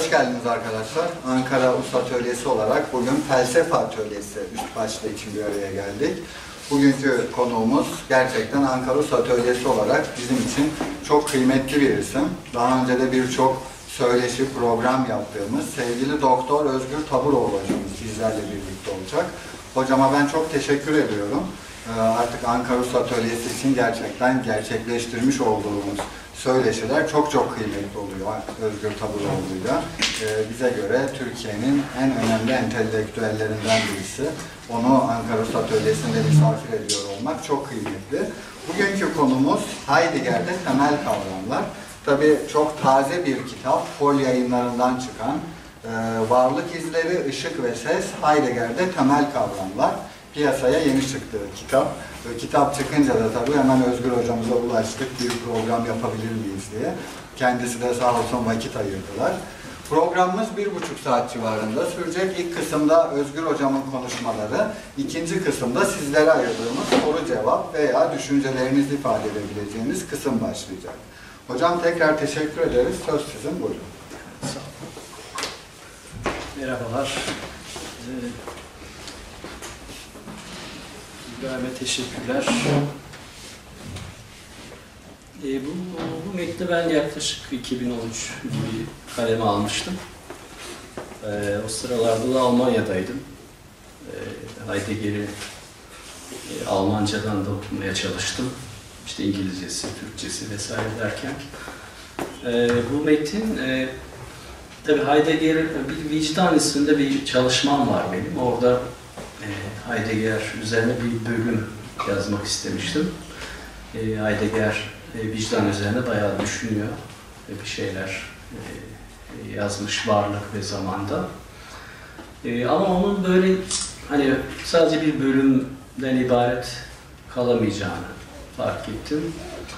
Hoş geldiniz arkadaşlar. Ankara Us Atölyesi olarak bugün felsefe atölyesi üst başlığı için bir araya geldik. Bugünkü konuğumuz gerçekten Ankara Us Atölyesi olarak bizim için çok kıymetli bir isim. Daha önce de birçok söyleşi, program yaptığımız sevgili Doktor Özgür Taburoğlu hocamız bizlerle birlikte olacak. Hocama ben çok teşekkür ediyorum. Artık Ankara Us Atölyesi için gerçekten gerçekleştirmiş olduğumuz söyleşiler çok kıymetli oluyor Özgür Taburoğlu'yla. Bize göre Türkiye'nin en önemli entelektüellerinden birisi. Onu Ankara Us Atölyesi'nde misafir ediyor olmak çok kıymetli. Bugünkü konumuz Heidegger'de temel kavramlar. Tabii çok taze bir kitap, Fol yayınlarından çıkan Varlık İzleri, Işık ve Ses, Heidegger'de temel kavramlar. Piyasaya yeni çıktığı kitap. Kitap çıkınca da tabii hemen Özgür hocamıza ulaştık, bir program yapabilir miyiz diye. Kendisi de sağ olsun vakit ayırdılar. Programımız 1,5 saat civarında sürecek. İlk kısımda Özgür hocamın konuşmaları, ikinci kısımda sizlere ayırdığımız soru cevap veya düşüncelerinizi ifade edebileceğiniz kısım başlayacak. Hocam tekrar teşekkür ederiz. Söz sizin, buyurun. Sağ olun. Merhabalar. İbrahim'e teşekkürler. Bu metni ben yaklaşık 2013 gibi kaleme almıştım. O sıralarda da Almanya'daydım. Heidegger'i Almancadan da okumaya çalıştım. İşte İngilizcesi, Türkçesi vesaire derken. Bu metin, tabii Heidegger'in bir vicdan isminde bir çalışmam var benim. Orada Heidegger üzerine bir bölüm yazmak istemiştim. Heidegger vicdan üzerine bayağı düşünüyor. Bir şeyler yazmış varlık ve zamanda. Ama onun böyle hani sadece bir bölümden ibaret kalamayacağını fark ettim.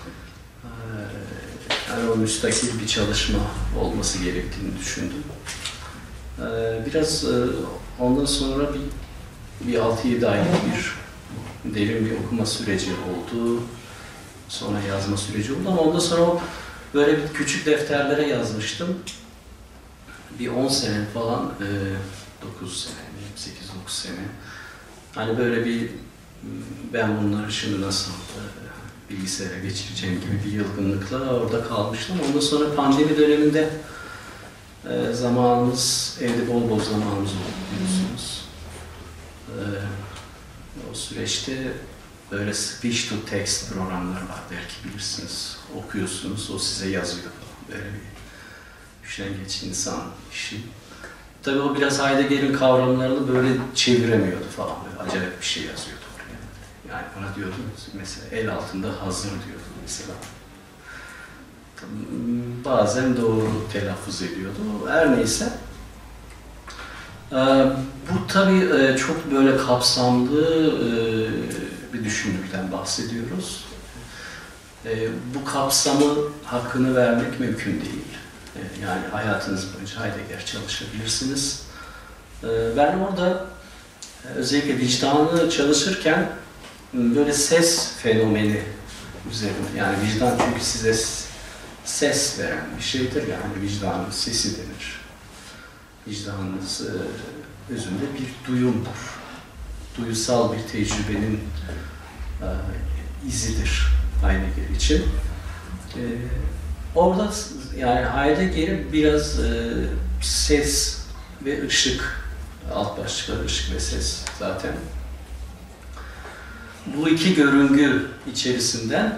Yani o müstakil bir çalışma olması gerektiğini düşündüm. Biraz ondan sonra bir 6-7 aylık bir derin bir okuma süreci oldu. Sonra yazma süreci oldu ama ondan sonra böyle bir küçük defterlere yazmıştım. Bir 10 sene falan, 9 sene, 8-9 sene. Hani böyle bir ben bunları şimdi nasıl bilgisayara geçireceğim gibi bir yılgınlıkla orada kalmıştım. Ondan sonra pandemi döneminde zamanımız, evde bol zamanımız oldu biliyorsunuz. O süreçte böyle speech to text programları var, belki bilirsiniz. Okuyorsunuz, o size yazıyor. Böyle bir üşengeç insan işi. Tabii o biraz Heidegger'in kavramlarını böyle çeviremiyordu falan. Böyle acayip bir şey yazıyordu oraya. Yani bana diyordu mesela el altında hazır diyordu mesela. Bazen doğru telaffuz ediyordu. Her neyse. Bu tabii çok böyle kapsamlı bir düşünürden bahsediyoruz. Bu kapsamı hakkını vermek mümkün değil. Yani hayatınız boyunca Heidegger çalışabilirsiniz. Ben orada özellikle vicdanı çalışırken böyle ses fenomeni üzerine, yani vicdan çünkü size ses veren bir şeydir, yani vicdanın sesi denir. Vicdanınız özünde bir duyumdur. Duysal bir tecrübenin izidir Heidegger için. Orada yani Heidegger'in biraz ses ve ışık, alt başlıkları ışık ve ses zaten. Bu iki görüngü içerisinden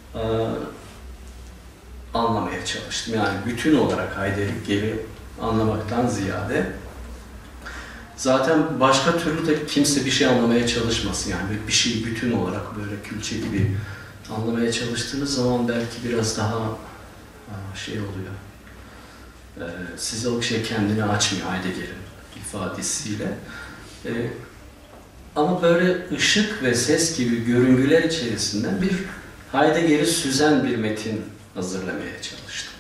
anlamaya çalıştım. Yani bütün olarak Heidegger'i anlamaktan ziyade zaten başka türlü de kimse bir şey anlamaya çalışmasın. Yani bir şeyi bütün olarak böyle külçe gibi anlamaya çalıştığınız zaman belki biraz daha şey oluyor. Size o şey kendini açmıyor Heidegger'in ifadesiyle. Ama böyle ışık ve ses gibi görüngüler içerisinden bir Heidegger'i süzen bir metin hazırlamaya çalıştım.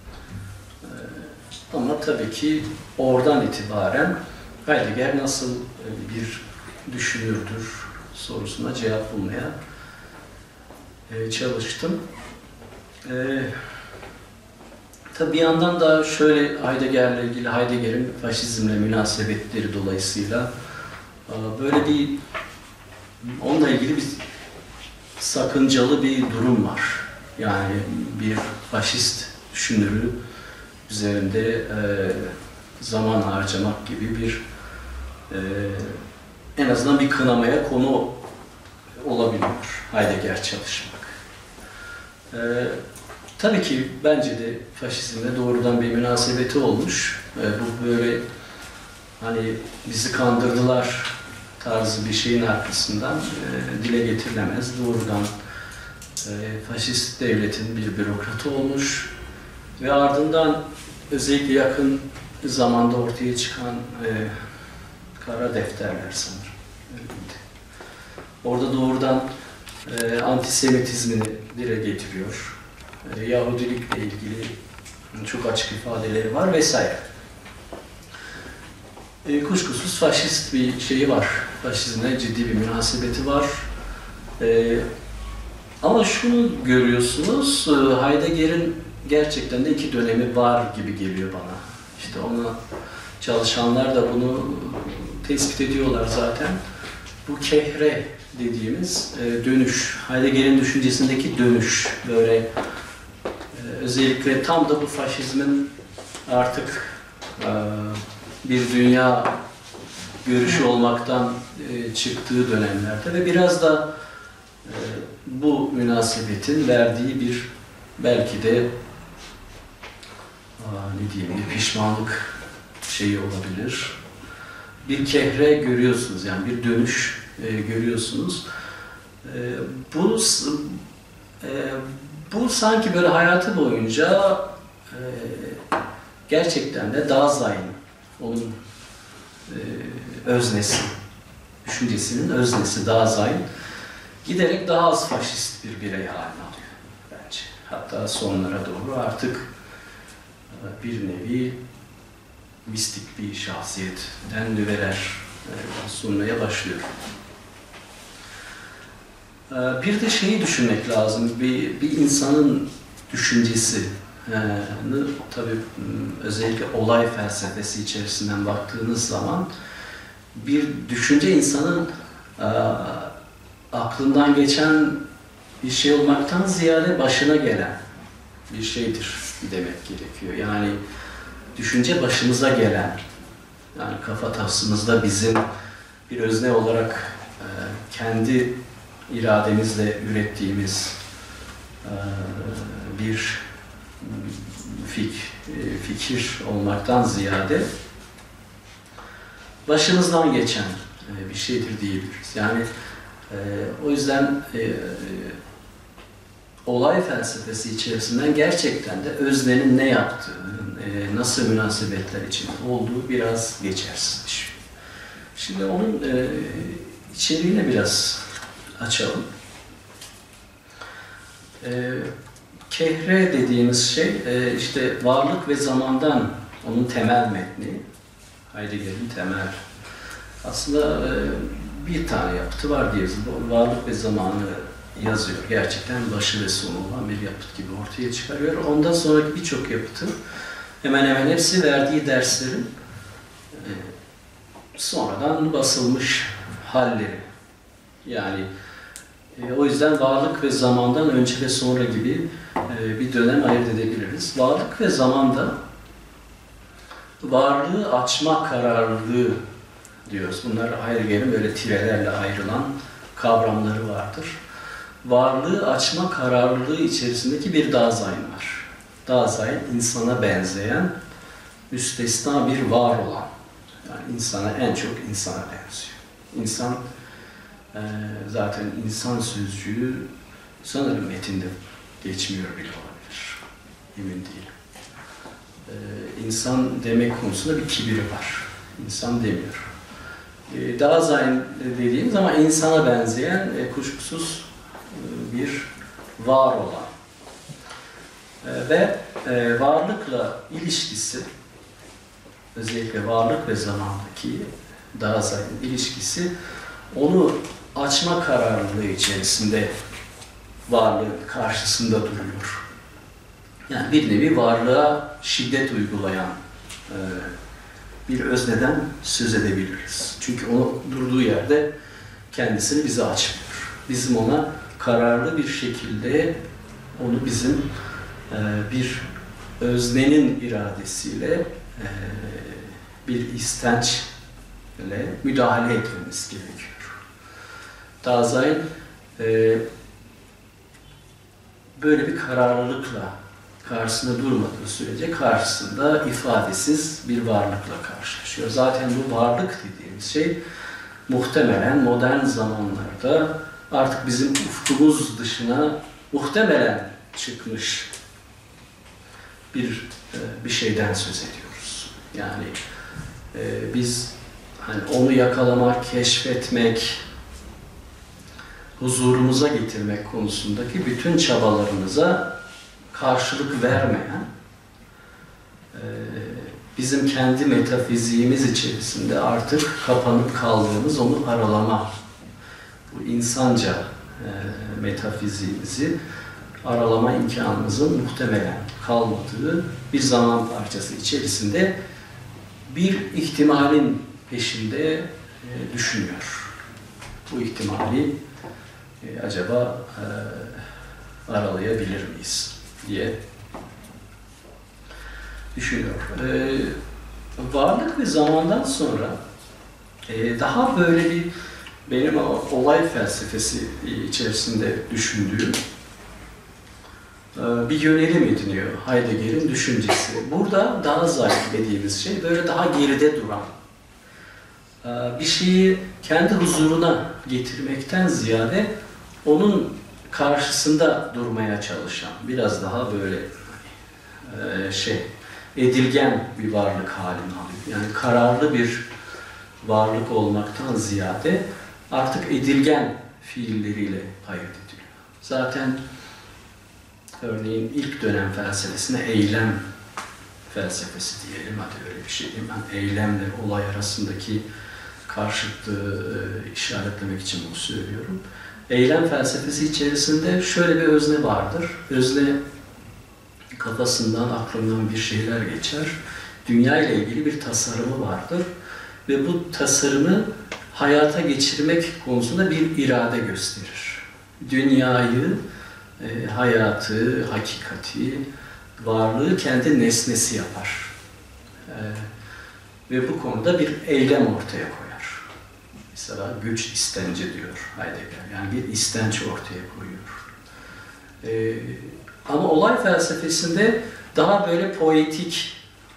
Ama tabii ki oradan itibaren Heidegger nasıl bir düşünürdür sorusuna cevap bulmaya çalıştım. Tabii bir yandan da şöyle Heidegger'le ilgili, Heidegger'in faşizmle münasebetleri dolayısıyla böyle bir, onunla ilgili bir sakıncalı bir durum var. Yani bir faşist düşünürü üzerinde zaman harcamak gibi bir en azından bir kınamaya konu olabiliyor Heidegger çalışmak. Tabii ki bence de faşizmle doğrudan bir münasebeti olmuş. Bu böyle hani bizi kandırdılar tarzı bir şeyin arkasından dile getirilemez. Doğrudan faşist devletin bir bürokratı olmuş ve ardından özellikle yakın zamanda ortaya çıkan kara defterler sanırım. Orada doğrudan antisemitizmini dile getiriyor. Yahudilikle ilgili çok açık ifadeleri var vesaire. Kuşkusuz faşist bir şeyi var. Faşizmle ciddi bir münasebeti var. Ama şunu görüyorsunuz, Heidegger'in gerçekten de iki dönemi var gibi geliyor bana. İşte ona çalışanlar da bunu tespit ediyorlar zaten. Bu kehre dediğimiz dönüş, Heidegger'in düşüncesindeki dönüş, böyle özellikle tam da bu faşizmin artık bir dünya görüşü olmaktan çıktığı dönemlerde ve biraz da bu münasebetin verdiği bir belki de ne diyeyim, bir pişmanlık şeyi olabilir. Bir kehre görüyorsunuz, yani bir dönüş görüyorsunuz. Bu sanki böyle hayatı boyunca gerçekten de Dasein, onun öznesi, düşüncesinin öznesi Dasein, giderek daha az faşist bir birey haline alıyor bence. Hatta sonlara doğru artık bir nevi mistik bir şahsiyetten nüveler sunmaya başlıyor. Bir de şeyi düşünmek lazım, bir insanın düşüncesi, tabii özellikle olay felsefesi içerisinden baktığınız zaman bir düşünce insanın aklından geçen bir şey olmaktan ziyade başına gelen bir şeydir demek gerekiyor. Yani düşünce başımıza gelen, yani kafatasımızda bizim bir özne olarak kendi irademizle ürettiğimiz bir fikir olmaktan ziyade başımızdan geçen bir şeydir diyebiliriz. Yani o yüzden olay felsefesi içerisinden gerçekten de öznenin ne yaptığı, nasıl münasebetler içinde olduğu biraz geçersiz bir şey. Şimdi onun içeriğini biraz açalım. Kehre dediğimiz şey işte varlık ve zamandan, onun temel metni, Heidegger'in temel. Aslında bir tane yapıtı var diyoruz. Varlık ve zamanı yazıyor. Gerçekten başı ve sonu olan bir yapıt gibi ortaya çıkarıyor. Ondan sonraki birçok yapıtı hemen hemen hepsi verdiği derslerin sonradan basılmış halleri. Yani o yüzden varlık ve zamandan önce ve sonra gibi bir dönem ayırt edebiliriz. Varlık ve zamanda varlığı açma kararlılığı diyoruz. Bunlar Heidegger'in böyle tirelerle ayrılan kavramları vardır. Varlığı açma kararlılığı içerisindeki bir Dasein var. Dasein, insana benzeyen, müstesna bir var olan. Yani insana, en çok insana benziyor. İnsan, zaten insan sözcüğü sanırım metinde geçmiyor bile olabilir. Emin değilim. İnsan demek konusunda bir kibiri var. İnsan demiyor. Dasein dediğimiz ama insana benzeyen, kuşkusuz bir var olan ve varlıkla ilişkisi, özellikle varlık ve zamandaki Dasein ilişkisi, onu açma kararlılığı içerisinde varlığın karşısında duruyor. Yani bir nevi varlığa şiddet uygulayan bir özneden söz edebiliriz. Çünkü o durduğu yerde kendisini bize açmıyor. Bizim ona kararlı bir şekilde onu bizim bir öznenin iradesiyle bir istençle müdahale etmemiz gerekiyor. Dasein böyle bir kararlılıkla karşısında durmadığı sürece karşısında ifadesiz bir varlıkla karşılaşıyor. Zaten bu varlık dediğimiz şey muhtemelen modern zamanlarda artık bizim ufkumuz dışına muhtemelen çıkmış bir şeyden söz ediyoruz. Yani biz hani onu yakalamak, keşfetmek, huzurumuza getirmek konusundaki bütün çabalarımıza karşılık vermeyen, bizim kendi metafiziğimiz içerisinde artık kapanıp kaldığımız onu aralama, bu insanca metafiziğimizi aralama imkanımızın muhtemelen kalmadığı bir zaman parçası içerisinde bir ihtimalin peşinde düşünüyor. Bu ihtimali acaba aralayabilir miyiz diye düşünüyor. Varlık ve zamandan sonra daha böyle bir benim olay felsefesi içerisinde düşündüğüm bir yönelim ediniyor Heidegger'in düşüncesi. Burada Dasein dediğimiz şey böyle daha geride duran, bir şeyi kendi huzuruna getirmekten ziyade onun karşısında durmaya çalışan, biraz daha böyle edilgen bir varlık halini alıyor. Yani kararlı bir varlık olmaktan ziyade artık edilgen fiilleriyle ayırt ediliyor. Zaten örneğin ilk dönem felsefesine eylem felsefesi diyelim, hadi öyle bir şey diyeyim. Ben eylemle olay arasındaki karşıtlığı işaretlemek için bunu söylüyorum. Eylem felsefesi içerisinde şöyle bir özne vardır. Özne kafasından, aklından bir şeyler geçer. Dünya ile ilgili bir tasarımı vardır. Ve bu tasarımı hayata geçirmek konusunda bir irade gösterir. Dünyayı, hayatı, hakikati, varlığı kendi nesnesi yapar. Ve bu konuda bir eylem ortaya koyar. Mesela güç istenci diyor Heidegger. Yani bir istenç ortaya koyuyor. Ama olay felsefesinde daha böyle poetik,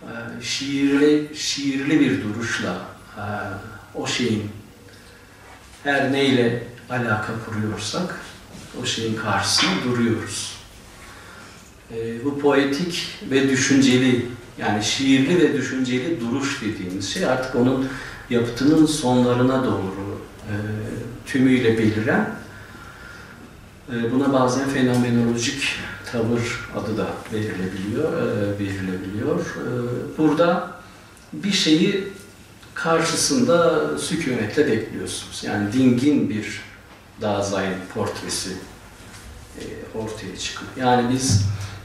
şiirli bir duruşla o şeyin her neyle alaka kuruyorsak o şeyin karşısında duruyoruz. Bu poetik ve düşünceli, yani şiirli ve düşünceli duruş dediğimiz şey artık onun yapıtının sonlarına doğru tümüyle beliren, buna bazen fenomenolojik tavır adı da verilebiliyor. Burada bir şeyi karşısında sükunetle bekliyorsunuz. Yani dingin bir Dasein portresi ortaya çıkıyor. Yani biz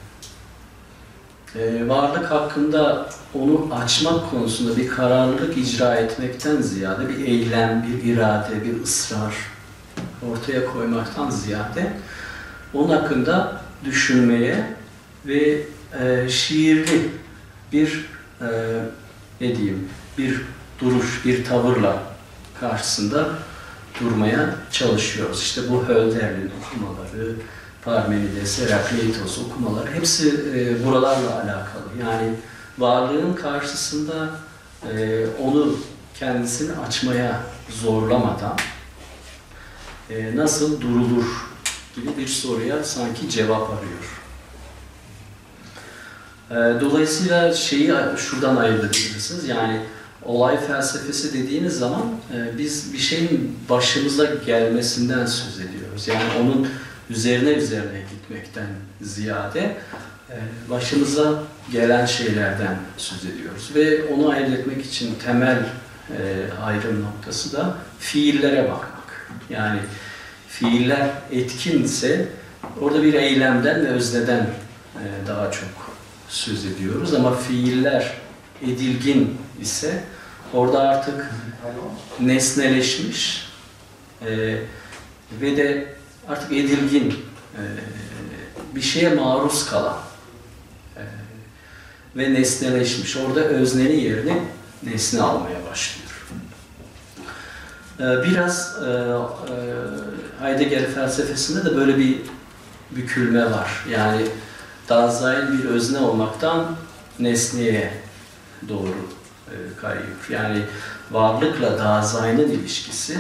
varlık hakkında onu açmak konusunda bir kararlılık icra etmekten ziyade bir eylem, bir irade, bir ısrar ortaya koymaktan ziyade onun hakkında düşünmeye ve şiirli bir bir duruş, bir tavırla karşısında durmaya çalışıyoruz. İşte bu Hölderlin okumaları, Parmenides, Herakleitos okumaları hepsi buralarla alakalı. Yani varlığın karşısında onu kendisini açmaya zorlamadan nasıl durulur gibi bir soruya sanki cevap arıyor. Dolayısıyla şeyi şuradan ayırt edebilirsiniz. Yani olay felsefesi dediğiniz zaman biz bir şeyin başımıza gelmesinden söz ediyoruz. Yani onun üzerine gitmekten ziyade başımıza gelen şeylerden söz ediyoruz. Ve onu ayırt etmek için temel ayrım noktası da fiillere bakmak. Yani fiiller etkinse orada bir eylemden ve özneden daha çok söz ediyoruz ama fiiller edilgin ise orada artık nesneleşmiş ve de artık edilgin bir şeye maruz kalan ve nesneleşmiş. Orada öznenin yerini nesne almaya başlıyor. Biraz Heidegger felsefesinde de böyle bir bükülme var. Yani Dasein bir özne olmaktan nesneye doğru kayıyor. Yani varlıkla Dasein'in ilişkisi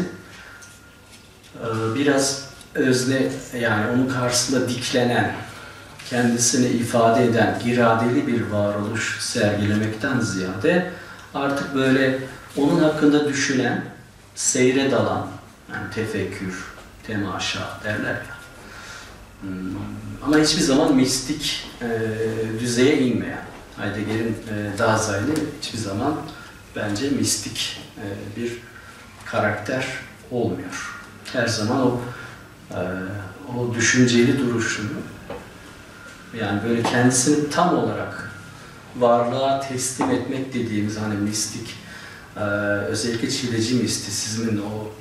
biraz özne, yani onun karşısında diklenen, kendisini ifade eden iradeli bir varoluş sergilemekten ziyade artık böyle onun hakkında düşünen, seyre dalan, yani tefekkür, temaşa derler ya. Ama hiçbir zaman mistik düzeye inmeyen, Heidegger'in Dasein'i hiçbir zaman bence mistik bir karakter olmuyor. Her zaman o düşünceli duruşunu, yani böyle kendisini tam olarak varlığa teslim etmek dediğimiz hani mistik, özellikle Çileci mistisizmin o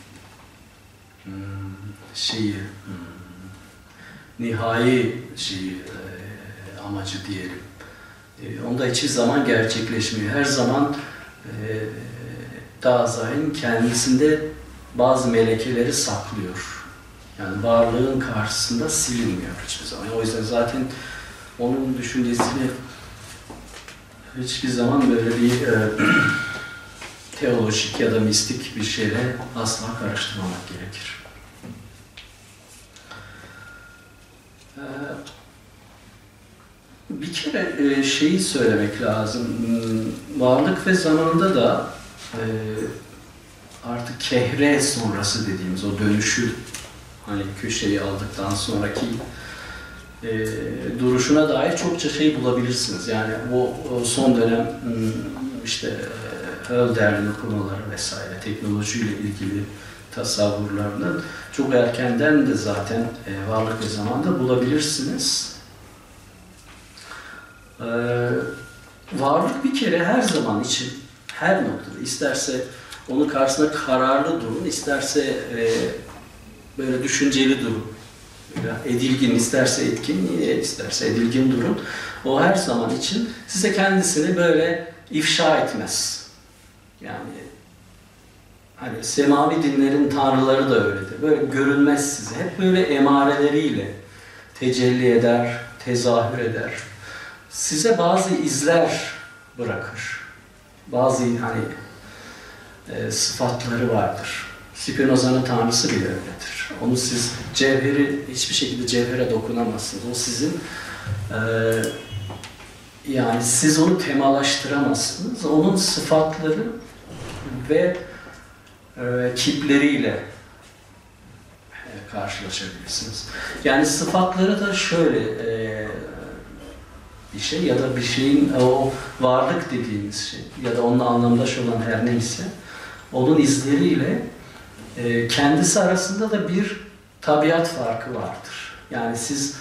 nihai amacı diyelim. Onda hiçbir zaman gerçekleşmiyor. Her zaman Dasein kendisinde bazı melekeleri saklıyor. Yani varlığın karşısında silinmiyor hiçbir zaman. O yüzden zaten onun düşüncesini hiçbir zaman böyle bir teolojik ya da mistik bir şeyle asla karıştırmamak gerekir. Bir kere şeyi söylemek lazım. Varlık ve zamanda da artık kehre sonrası dediğimiz o dönüşü, hani köşeyi aldıktan sonraki duruşuna dair çokça şey bulabilirsiniz. Yani o son dönem işte Hölderlin okumaları vesaire, teknolojiyle ilgili tasavvurlarını çok erkenden de zaten varlık ve zamanda bulabilirsiniz. Varlık bir kere her zaman için, her noktada, isterse onun karşısında kararlı durun, isterse böyle düşünceli durun, edilgin, isterse etkin, isterse edilgin durun. O her zaman için size kendisini böyle ifşa etmez. Yani hani semavi dinlerin tanrıları da öyledir. Böyle görünmez size. Hep böyle emareleriyle tecelli eder, tezahür eder. Size bazı izler bırakır. Bazı hani sıfatları vardır. Spinoza'nın tanrısı bile öyledir. Onu siz cevheri, hiçbir şekilde cevhere dokunamazsınız. O sizin yani siz onu temalaştıramazsınız. Onun sıfatları ve kipleriyle karşılaşabilirsiniz. Yani sıfatları da şöyle bir şey ya da bir şeyin o varlık dediğimiz şey ya da onunla anlamdaş olan her neyse onun izleriyle kendisi arasında da bir tabiat farkı vardır. Yani siz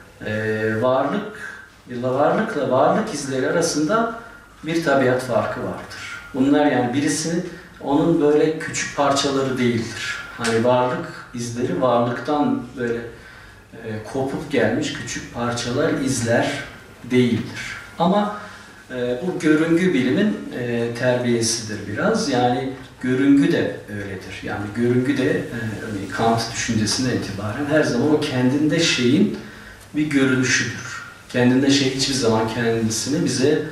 varlıkla varlık izleri arasında bir tabiat farkı vardır. Bunlar yani birisi onun böyle küçük parçaları değildir. Hani varlık izleri varlıktan böyle kopup gelmiş küçük parçalar, izler değildir. Ama bu görüngü bilimin terbiyesidir biraz. Yani görüngü de öyledir. Yani görüngü de örneğin Kant düşüncesinden itibaren her zaman o kendinde şeyin bir görünüşüdür. Kendinde şey hiçbir zaman kendisini bize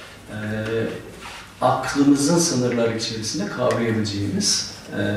aklımızın sınırları içerisinde kavrayabileceğimiz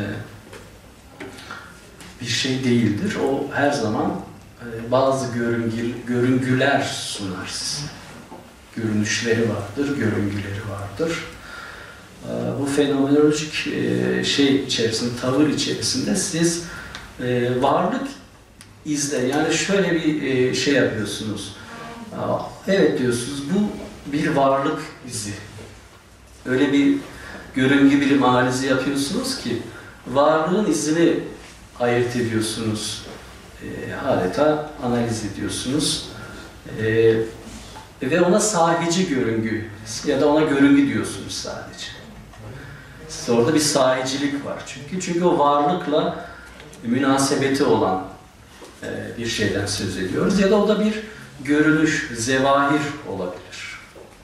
bir şey değildir. O her zaman bazı görüngüler sunar size. Görünüşleri vardır, görüngüleri vardır. Bu fenomenolojik şey içerisinde, tavır içerisinde siz varlık izle, yani şöyle bir şey yapıyorsunuz. Evet diyorsunuz, bu bir varlık izi. Öyle bir görüngü bilim analizi yapıyorsunuz ki varlığın izini ayırt ediyorsunuz. Adeta analiz ediyorsunuz. Ve ona sahici görüngü ya da ona görüngü diyorsunuz sadece. Orada bir sahicilik var. Çünkü o varlıkla münasebeti olan bir şeyden söz ediyoruz. Ya da o da bir görünüş, zevahir olabilir.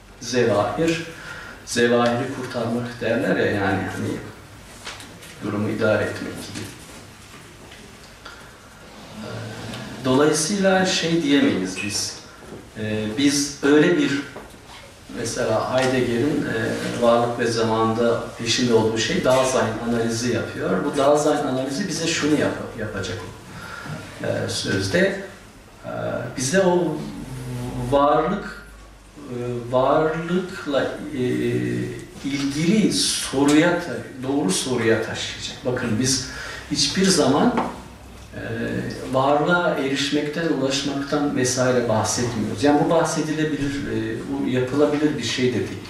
Zevahiri kurtarmak derler ya, yani hani durumu idare etmek gibi. Dolayısıyla şey diyemeyiz biz. Biz öyle bir, mesela Heidegger'in varlık ve zamanda peşinde olduğu şey Dasein analizi yapıyor. Bu Dasein analizi bize şunu yapacak sözde. Bize o varlıkla ilgili doğru soruya taşıyacak. Bakın biz hiçbir zaman varlığa erişmekten, ulaşmaktan vesaire bahsetmiyoruz. Yani bu bahsedilebilir, bu yapılabilir bir şey de değil.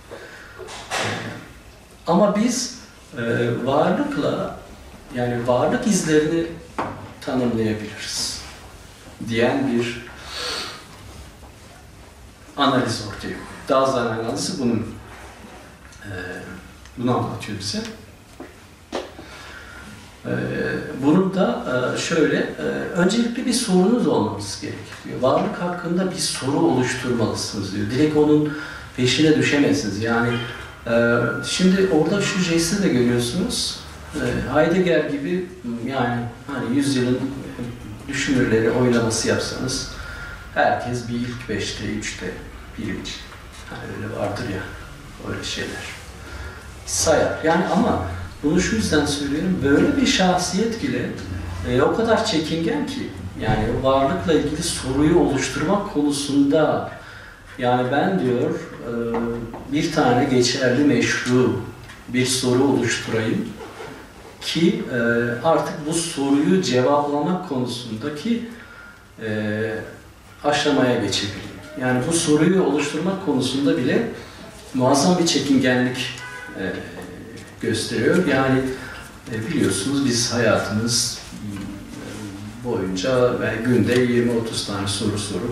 Ama biz varlıkla, yani varlık izlerini tanımlayabiliriz diyen bir analiz ortaya koyuyor. Dasein analizi bunu anlatıyor bize. Bunun da şöyle, öncelikle bir sorunuz olması gerekiyor. Varlık hakkında bir soru oluşturmalısınız diyor. Direkt onun peşine düşemezsiniz. Yani şimdi orada şu jesti de görüyorsunuz. Heidegger gibi, yani hani yüzyılın düşünürleri oylaması yapsanız herkes bir ilk 5'te, 3'te birinci. Yani öyle vardır ya, öyle şeyler. Sayar. Yani ama bunu şu yüzden söylüyorum, böyle bir şahsiyet bile o kadar çekingen ki, yani varlıkla ilgili soruyu oluşturmak konusunda, yani ben diyor bir tane geçerli, meşru bir soru oluşturayım ki artık bu soruyu cevaplamak konusundaki aşamaya geçebileyim. Yani bu soruyu oluşturmak konusunda bile muazzam bir çekingenlik gösteriyor. Yani biliyorsunuz biz hayatımız boyunca günde 20-30 tane soru sorup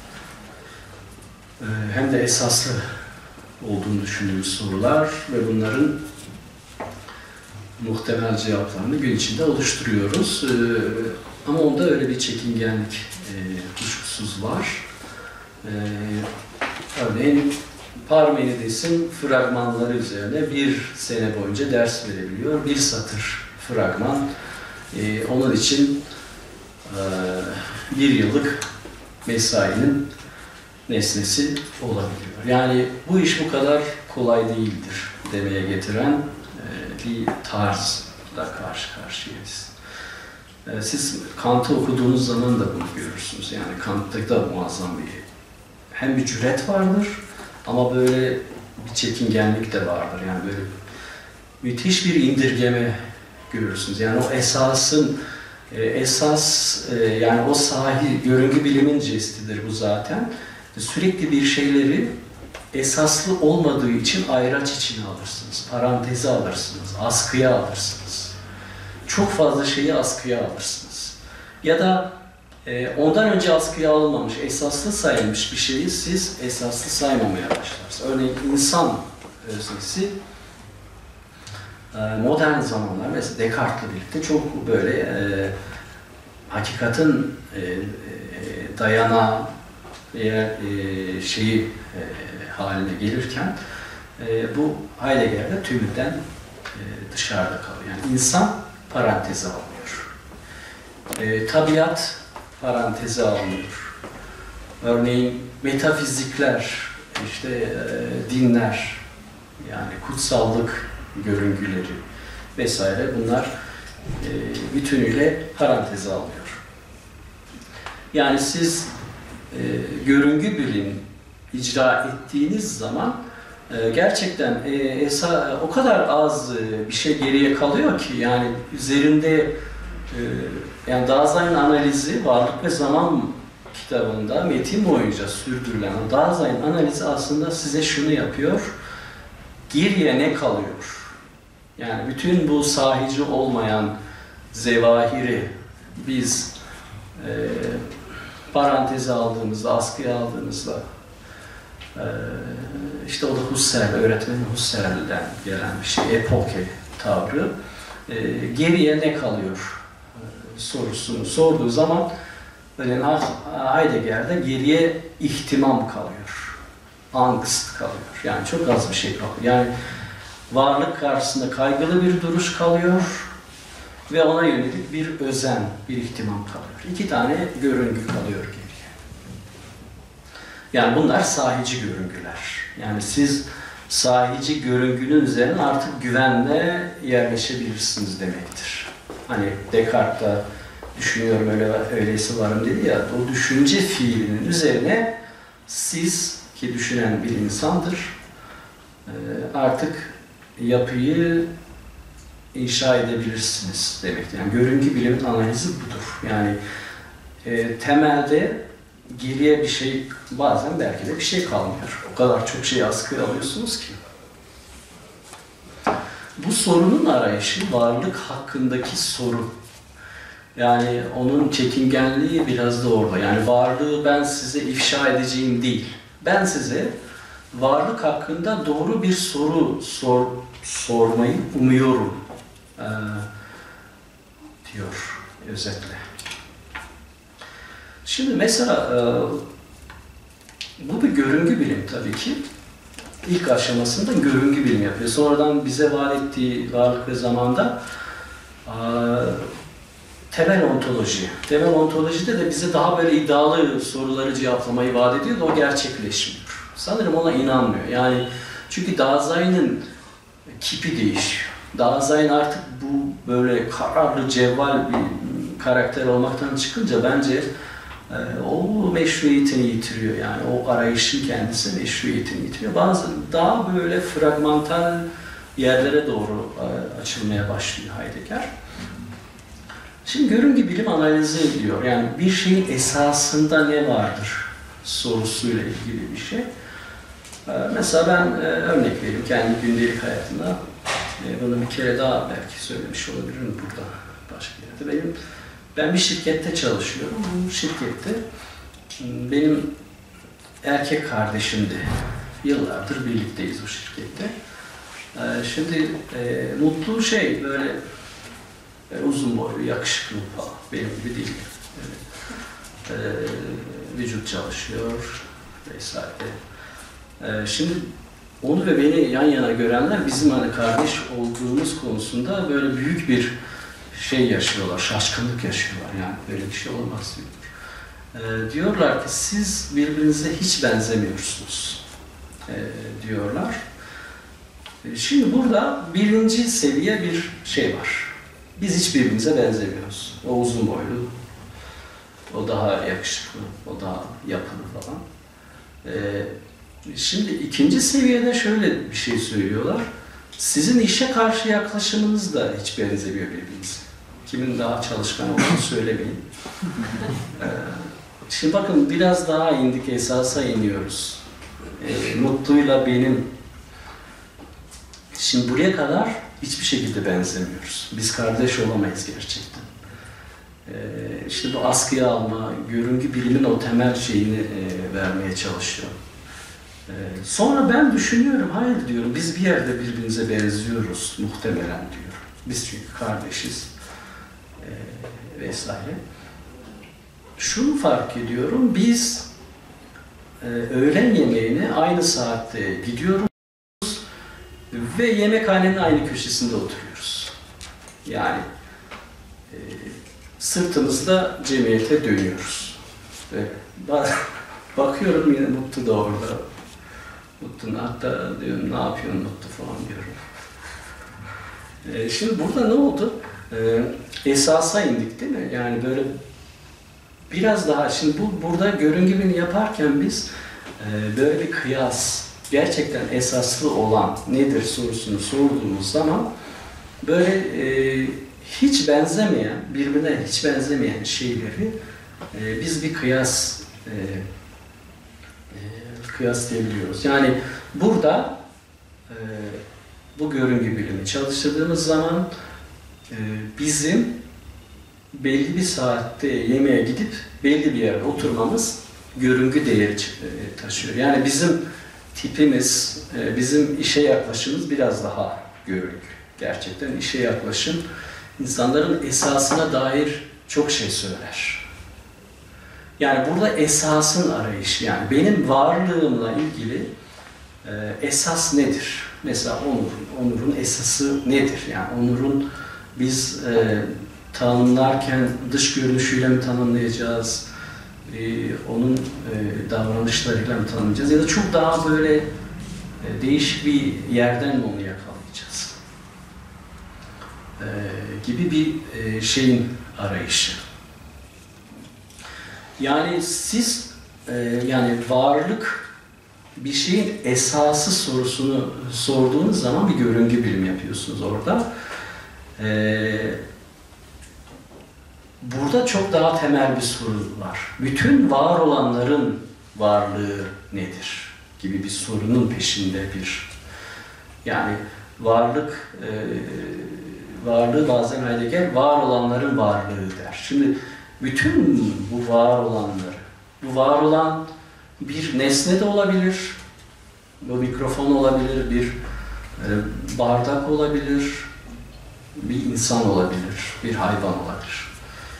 hem de esaslı olduğunu düşündüğümüz sorular ve bunların muhtemel cevaplarını gün içinde oluşturuyoruz. Ama onda öyle bir çekingenlik kuşkusuz var. Örneğin Parmenides'in fragmanları üzerine bir sene boyunca ders verebiliyor. Bir satır fragman onun için bir yıllık mesainin nesnesi olabiliyor. Yani bu iş bu kadar kolay değildir demeye getiren bir tarzla karşı karşıyayız. Siz Kant'ı okuduğunuz zaman da bunu görürsünüz. Yani Kant'ta da muazzam hem bir cüret vardır ama böyle bir çekingenlik de vardır. Yani böyle müthiş bir indirgeme görürsünüz. Yani o esasın yani o görüngü bilimin jestidir bu zaten. Sürekli bir şeyleri esaslı olmadığı için ayraç içine alırsınız, paranteze alırsınız, askıya alırsınız. Çok fazla şeyi askıya alırsınız. Ya da ondan önce askıya alınmamış, esaslı sayılmış bir şeyi siz esaslı saymamaya başlarsınız. Örneğin insan öznesi modern zamanlar, mesela Descartes'le birlikte çok böyle hakikatin dayanağı şeyi haline gelirken bu Heidegger'de tümünden dışarıda kalıyor. Yani insan paranteze alınıyor. Tabiat paranteze alınıyor. Örneğin metafizikler, işte dinler, yani kutsallık görüngüleri vesaire bunlar bütünüyle paranteze alınıyor. Yani siz görüngü bilim icra ettiğiniz zaman gerçekten o kadar az bir şey geriye kalıyor ki, yani üzerinde yani Dasein analizi varlık ve zaman kitabında metin boyunca sürdürülen o Dasein analizi aslında size şunu yapıyor: geriye ne kalıyor? Yani bütün bu sahici olmayan zevahiri biz paranteze aldığımızda, askıya aldığımızda işte o da Husserl, öğretmenin Husserl'den gelen bir şey, epoke tavrı. Geriye ne kalıyor sorusunu sorduğu zaman Heidegger'de geriye ihtimam kalıyor, angst kalıyor. Yani çok az bir şey kalıyor. Yani varlık karşısında kaygılı bir duruş kalıyor ve ona yönelik bir özen, bir ihtimam kalıyor. 2 tane görüngü kalıyor geriye. Yani bunlar sahici görüngüler. Yani siz sahici görüngünün üzerine artık güvenle yerleşebilirsiniz demektir. Hani Descartes'ta düşünüyorum öyleyse varım dedi ya, o düşünce fiilinin üzerine siz, ki düşünen bir insandır, artık yapıyı inşa edebilirsiniz demektir. Yani görüngü bilimin analizi budur. Yani temelde geriye bir şey, bazen belki de bir şey kalmıyor. O kadar çok şey askıya alıyorsunuz ki. Bu sorunun arayışı varlık hakkındaki soru. Yani onun çekingenliği biraz da orada. Yani varlığı ben size ifşa edeceğim değil. Ben size varlık hakkında doğru bir soru sormayı umuyorum diyor özetle. Şimdi mesela bu bir görüngü bilim tabii ki. İlk aşamasında görüngü bilim yapıyor. Sonradan bize vaat ettiği varlık ve zamanda temel ontoloji. Temel ontolojide de bize daha böyle iddialı soruları cevaplamayı vaat ediyor da o gerçekleşmiyor. Sanırım ona inanmıyor. Yani çünkü Dasein'in kipi değişiyor. Dasein artık bu böyle kararlı, cevval bir karakter olmaktan çıkınca bence o meşruiyetini yitiriyor. Yani o arayışın kendisi meşruiyetini yitiriyor. Bazı daha böyle fragmantal yerlere doğru açılmaya başlıyor Heidegger. Şimdi görüngü bilim analizi ediyor. Yani bir şeyin esasında ne vardır sorusuyla ilgili bir şey. Mesela ben örnek vereyim kendi gündelik hayatımda. Bunu bir kere daha belki söylemiş olabilirim burada başka yerde. Ben bir şirkette çalışıyorum. Bu şirkette benim erkek kardeşimdi. Yıllardır birlikteyiz o şirkette. Şimdi Mutlu böyle uzun boylu, yakışıklı falan. Benim gibi değil. Vücut çalışıyor vesaire. Şimdi onu ve beni yan yana görenler bizim hani kardeş olduğumuz konusunda böyle büyük bir şey yaşıyorlar, şaşkınlık yaşıyorlar. Yani böyle bir şey olmaz diyorlar. Diyorlar ki siz birbirinize hiç benzemiyorsunuz diyorlar. Şimdi burada birinci seviye bir şey var. Biz hiç birbirimize benzemiyoruz. O uzun boylu, o daha yakışıklı, o daha yapılı falan. Şimdi ikinci seviyede şöyle bir şey söylüyorlar. Sizin işe karşı yaklaşımınız da hiç benzemiyor birbirinize. Kimin daha çalışkan olduğunu söylemeyin. Şimdi bakın biraz daha indik, esasa iniyoruz. Mutlu'yla benim. Şimdi buraya kadar hiçbir şekilde benzemiyoruz. Biz kardeş olamayız gerçekten. İşte bu askıya alma, görüngü bilimin o temel şeyini vermeye çalışıyor. Sonra ben düşünüyorum, hayır diyorum, biz bir yerde birbirimize benziyoruz muhtemelen diyor. Biz çünkü kardeşiz vesaire. Şunu fark ediyorum, biz öğlen yemeğine aynı saatte gidiyoruz ve yemekhanenin aynı köşesinde oturuyoruz. Yani sırtımızda cemiyete dönüyoruz. Ve bakıyorum yine Mutlu da orada. Mutlu'nun hatta diyorum, ne yapıyorsun Mutlu falan diyorum. Şimdi burada ne oldu? Esasa indik değil mi? Yani böyle biraz daha, şimdi burada görüngü bilimi yaparken biz böyle bir kıyas, gerçekten esaslı olan nedir sorusunu sorduğumuz zaman böyle hiç benzemeyen, birbirine hiç benzemeyen şeyleri biz bir kıyaslayabiliyoruz. Yani burada bu görüngü bilimi çalıştırdığımız zaman bizim belli bir saatte yemeğe gidip belli bir yerde oturmamız görüngü değeri taşıyor. Yani bizim tipimiz, bizim işe yaklaşımımız biraz daha görüngü. Gerçekten işe yaklaşım insanların esasına dair çok şey söyler. Yani burada esasın arayışı, yani benim varlığımla ilgili esas nedir? Mesela onurun esası nedir? Yani onurun biz tanımlarken dış görünüşüyle mi tanımlayacağız? Onun davranışlarıyla mı tanımlayacağız? Ya da çok daha böyle değişik bir yerden mi onu yakalayacağız? Gibi bir şeyin arayışı. Yani siz yani varlık bir şeyin esası sorusunu sorduğunuz zaman bir görüngü bilimi yapıyorsunuz orada. Burada çok daha temel bir soru var. Bütün var olanların varlığı nedir? Gibi bir sorunun peşinde yani varlığı bazen Heidegger var olanların varlığı der. Şimdi bütün bu var olan bir nesne de olabilir, bu mikrofon olabilir, bir bardak olabilir, bir insan olabilir, bir hayvan olabilir.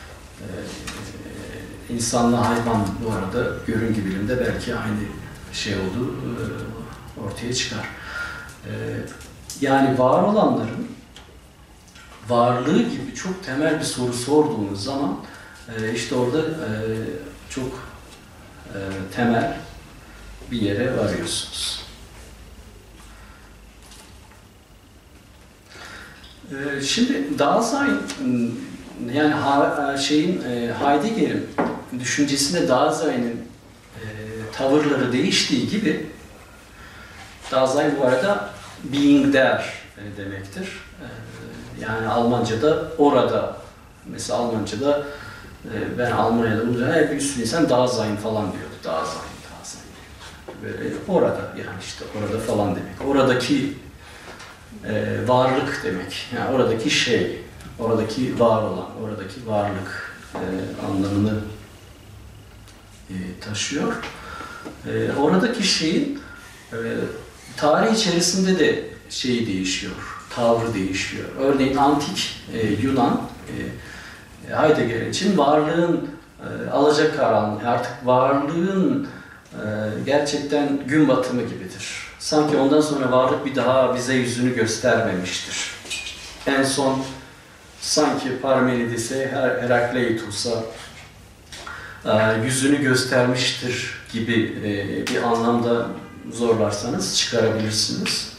İnsanla hayvan bu arada görüngü bilimde belki aynı şey olduğu ortaya çıkar. Yani var olanların varlığı gibi çok temel bir soru sorduğunuz zaman işte orada çok temel bir yere varıyorsunuz. Şimdi Dasein, yani Heidegger'in düşüncesinde Dasein'in tavırları değiştiği gibi, Dasein bu arada being there demektir. Yani Almanca'da orada, mesela Almanca'da ben Almanya'da bulunca hep bir sürü insan Dasein falan diyordu. Dasein. Böyle orada, yani işte orada falan demek. Oradaki varlık demek. Yani oradaki şey, oradaki var olan, oradaki varlık anlamını taşıyor. Oradaki şeyin tarih içerisinde de şeyi değişiyor, tavrı değişiyor. Örneğin antik Yunan Heidegger için varlığın alacakaranlığı, artık varlığın gerçekten gün batımı gibidir. Sanki ondan sonra varlık bir daha bize yüzünü göstermemiştir. En son sanki Parmenides'e, Herakleitos'a yüzünü göstermiştir gibi bir anlamda zorlarsanız çıkarabilirsiniz.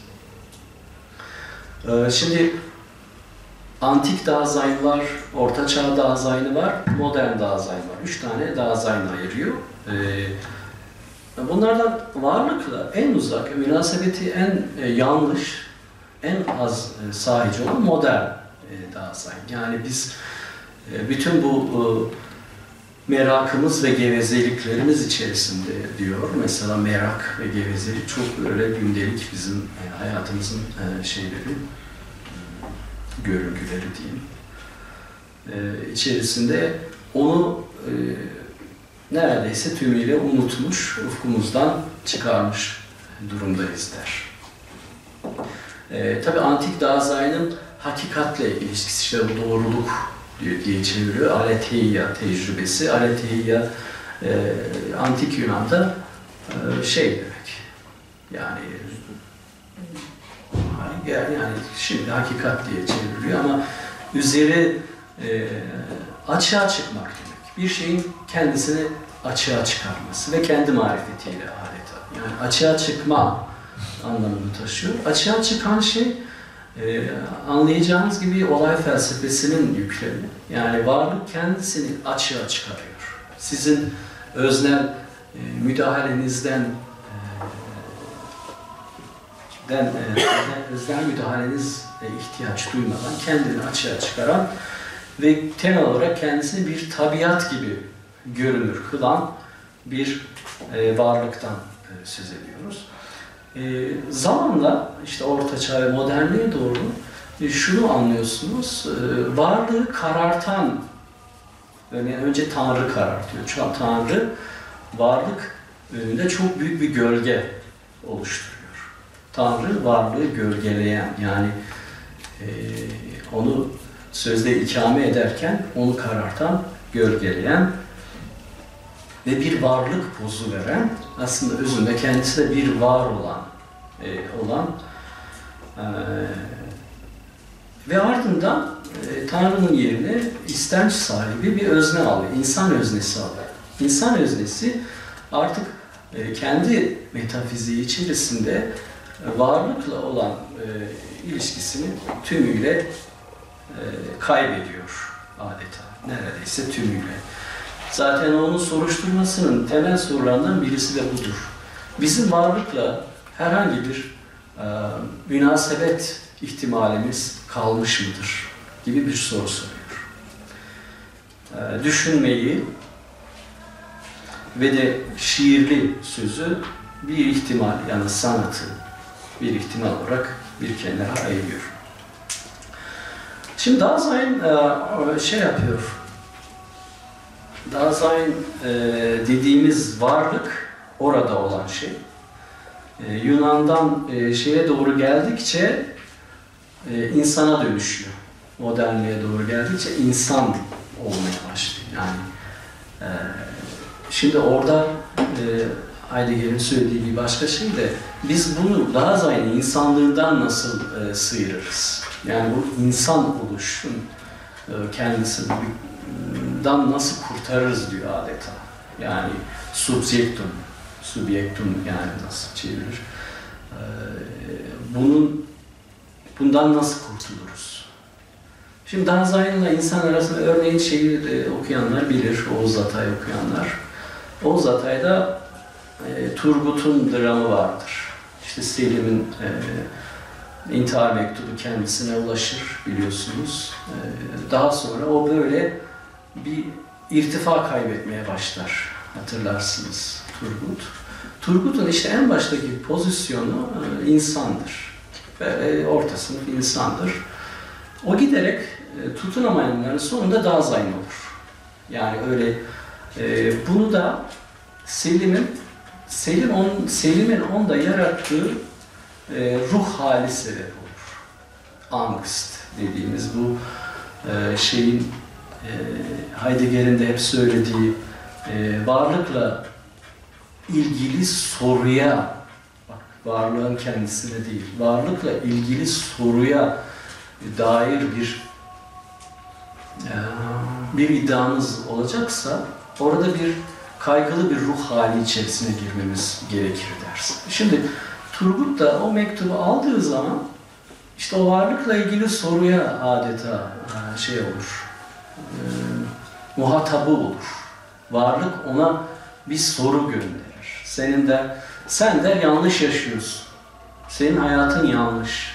Şimdi antik Dasein var, Orta Çağ Dasein'i var, modern Dasein var. 3 tane Dasein ayırıyor. Bunlardan varlıkla en uzak, münasebeti en yanlış, en az sahici olan modern Dasein. Yani biz bütün bu merakımız ve gevezeliklerimiz içerisinde diyor. Mesela merak ve gevezelik çok böyle gündelik bizim hayatımızın şeyleri, görüntüleri diyeyim. İçerisinde onu neredeyse tümüyle unutmuş, ufkumuzdan çıkarmış durumdayız der. Tabii antik Dasein'in hakikatle ilişkisi, işte bu doğruluk diye çeviriyor. Aletheia tecrübesi. Aletheia antik Yunan'da şey demek. Yani şimdi hakikat diye çevriliyor ama üzeri açığa çıkmak demek. Bir şeyin kendisini açığa çıkarması ve kendi marifetiyle adeta. Yani açığa çıkma anlamını taşıyor. Açığa çıkan şey anlayacağınız gibi olay felsefesinin yüklemi. Yani varlık kendisini açığa çıkarıyor. Sizin öznel müdahalenizden öznel müdahaleniz ihtiyaç duymadan kendini açığa çıkaran ve temel olarak kendisini bir tabiat gibi görünür kılan bir varlıktan söz ediyoruz. Zamanla işte Orta Çağ ve modernliğe doğru şunu anlıyorsunuz, varlığı karartan Örneğin önce Tanrı karartıyor. Tanrı varlık önünde çok büyük bir gölge oluşturuyor. Tanrı varlığı gölgeleyen, yani onu sözde ikame ederken onu karartan, gölgeleyen ve bir varlık pozu veren, aslında özünde kendisi de bir var olan ve ardından Tanrı'nın yerine istenç sahibi bir özne alıyor, insan öznesi alıyor. İnsan öznesi artık kendi metafiziği içerisinde varlıkla olan ilişkisini tümüyle kaybediyor adeta, neredeyse tümüyle. Zaten onun soruşturmasının temel sorularından birisi de budur. Bizim varlıkla herhangi bir münasebet ihtimalimiz kalmış mıdır gibi bir soru soruyor. Düşünmeyi ve de şiirli sözü bir ihtimal, yani sanatı bir ihtimal olarak bir kenara ayırıyor. Şimdi Dasein şey yapıyor. Dasein dediğimiz varlık, orada olan şey. Yunan'dan şeye doğru geldikçe insana dönüşüyor. Modernliğe doğru geldikçe insan olmaya başlıyor. Yani şimdi orada Heidegger'in söylediği bir başka şey de biz bunu Dasein insanlığından nasıl sıyırırız? Yani bu insan oluşun kendisinden nasıl kurtarırız diyor adeta. Yani subjektum yani nasıl çevirir? Bundan nasıl kurtuluruz? Şimdi Dasein'la insan arasında örneğin şeyi okuyanlar bilir, Oğuz Atay okuyanlar. Oğuz Atay'da Turgut'un dramı vardır. İşte Selim'in intihar mektubu kendisine ulaşır biliyorsunuz. Daha sonra o böyle bir irtifa kaybetmeye başlar. Hatırlarsınız Turgut. Turgut'un işte en baştaki pozisyonu insandır. Ve orta sınıf insandır. O giderek tutunamayanların sonunda Dasein olur. Yani öyle bunu da Selim'in onda yarattığı ruh hali sebep olur. Angst dediğimiz bu şeyin Heidegger'in de hep söylediği varlıkla ilgili soruya, bak varlığın kendisine değil, varlıkla ilgili soruya dair bir iddiamız olacaksa orada bir kaygılı bir ruh hali içerisine girmemiz gerekir dersin. Şimdi Turgut da o mektubu aldığı zaman işte o varlıkla ilgili soruya adeta şey olur, muhatabı olur. Varlık ona bir soru gönderir. Sen de yanlış yaşıyorsun. Senin hayatın yanlış.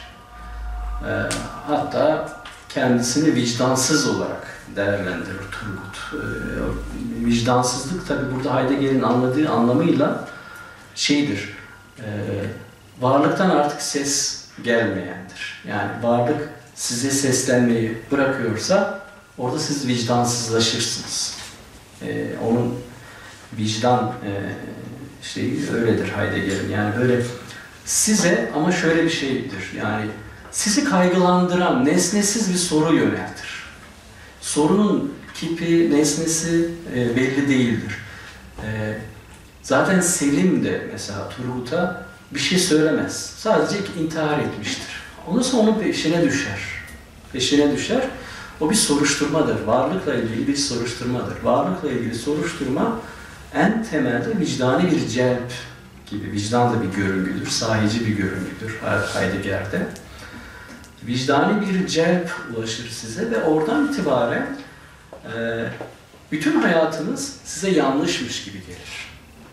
Hatta kendisini vicdansız olarak değerlendirir Turgut. Vicdansızlık tabi burada Heidegger'in anladığı anlamıyla şeydir, varlıktan artık ses gelmeyendir. Yani varlık size seslenmeyi bırakıyorsa orada siz vicdansızlaşırsınız. Onun vicdan şeyi öyledir Heidegger'in. Yani böyle size ama şöyle bir şeydir. Yani sizi kaygılandıran nesnesiz bir soru yöneltir. Sorunun kipi, nesnesi belli değildir. Zaten Selim de mesela Turgut'a bir şey söylemez. Sadece intihar etmiştir. Ondan sonra onun peşine düşer. O bir soruşturmadır. Varlıkla ilgili bir soruşturmadır. Varlıkla ilgili soruşturma en temelde vicdani bir celp gibi. Vicdan da bir görüngüdür, sahici bir görüngüdür Heidegger'de. Vicdani bir celp ulaşır size ve oradan itibaren bütün hayatınız size yanlışmış gibi gelir.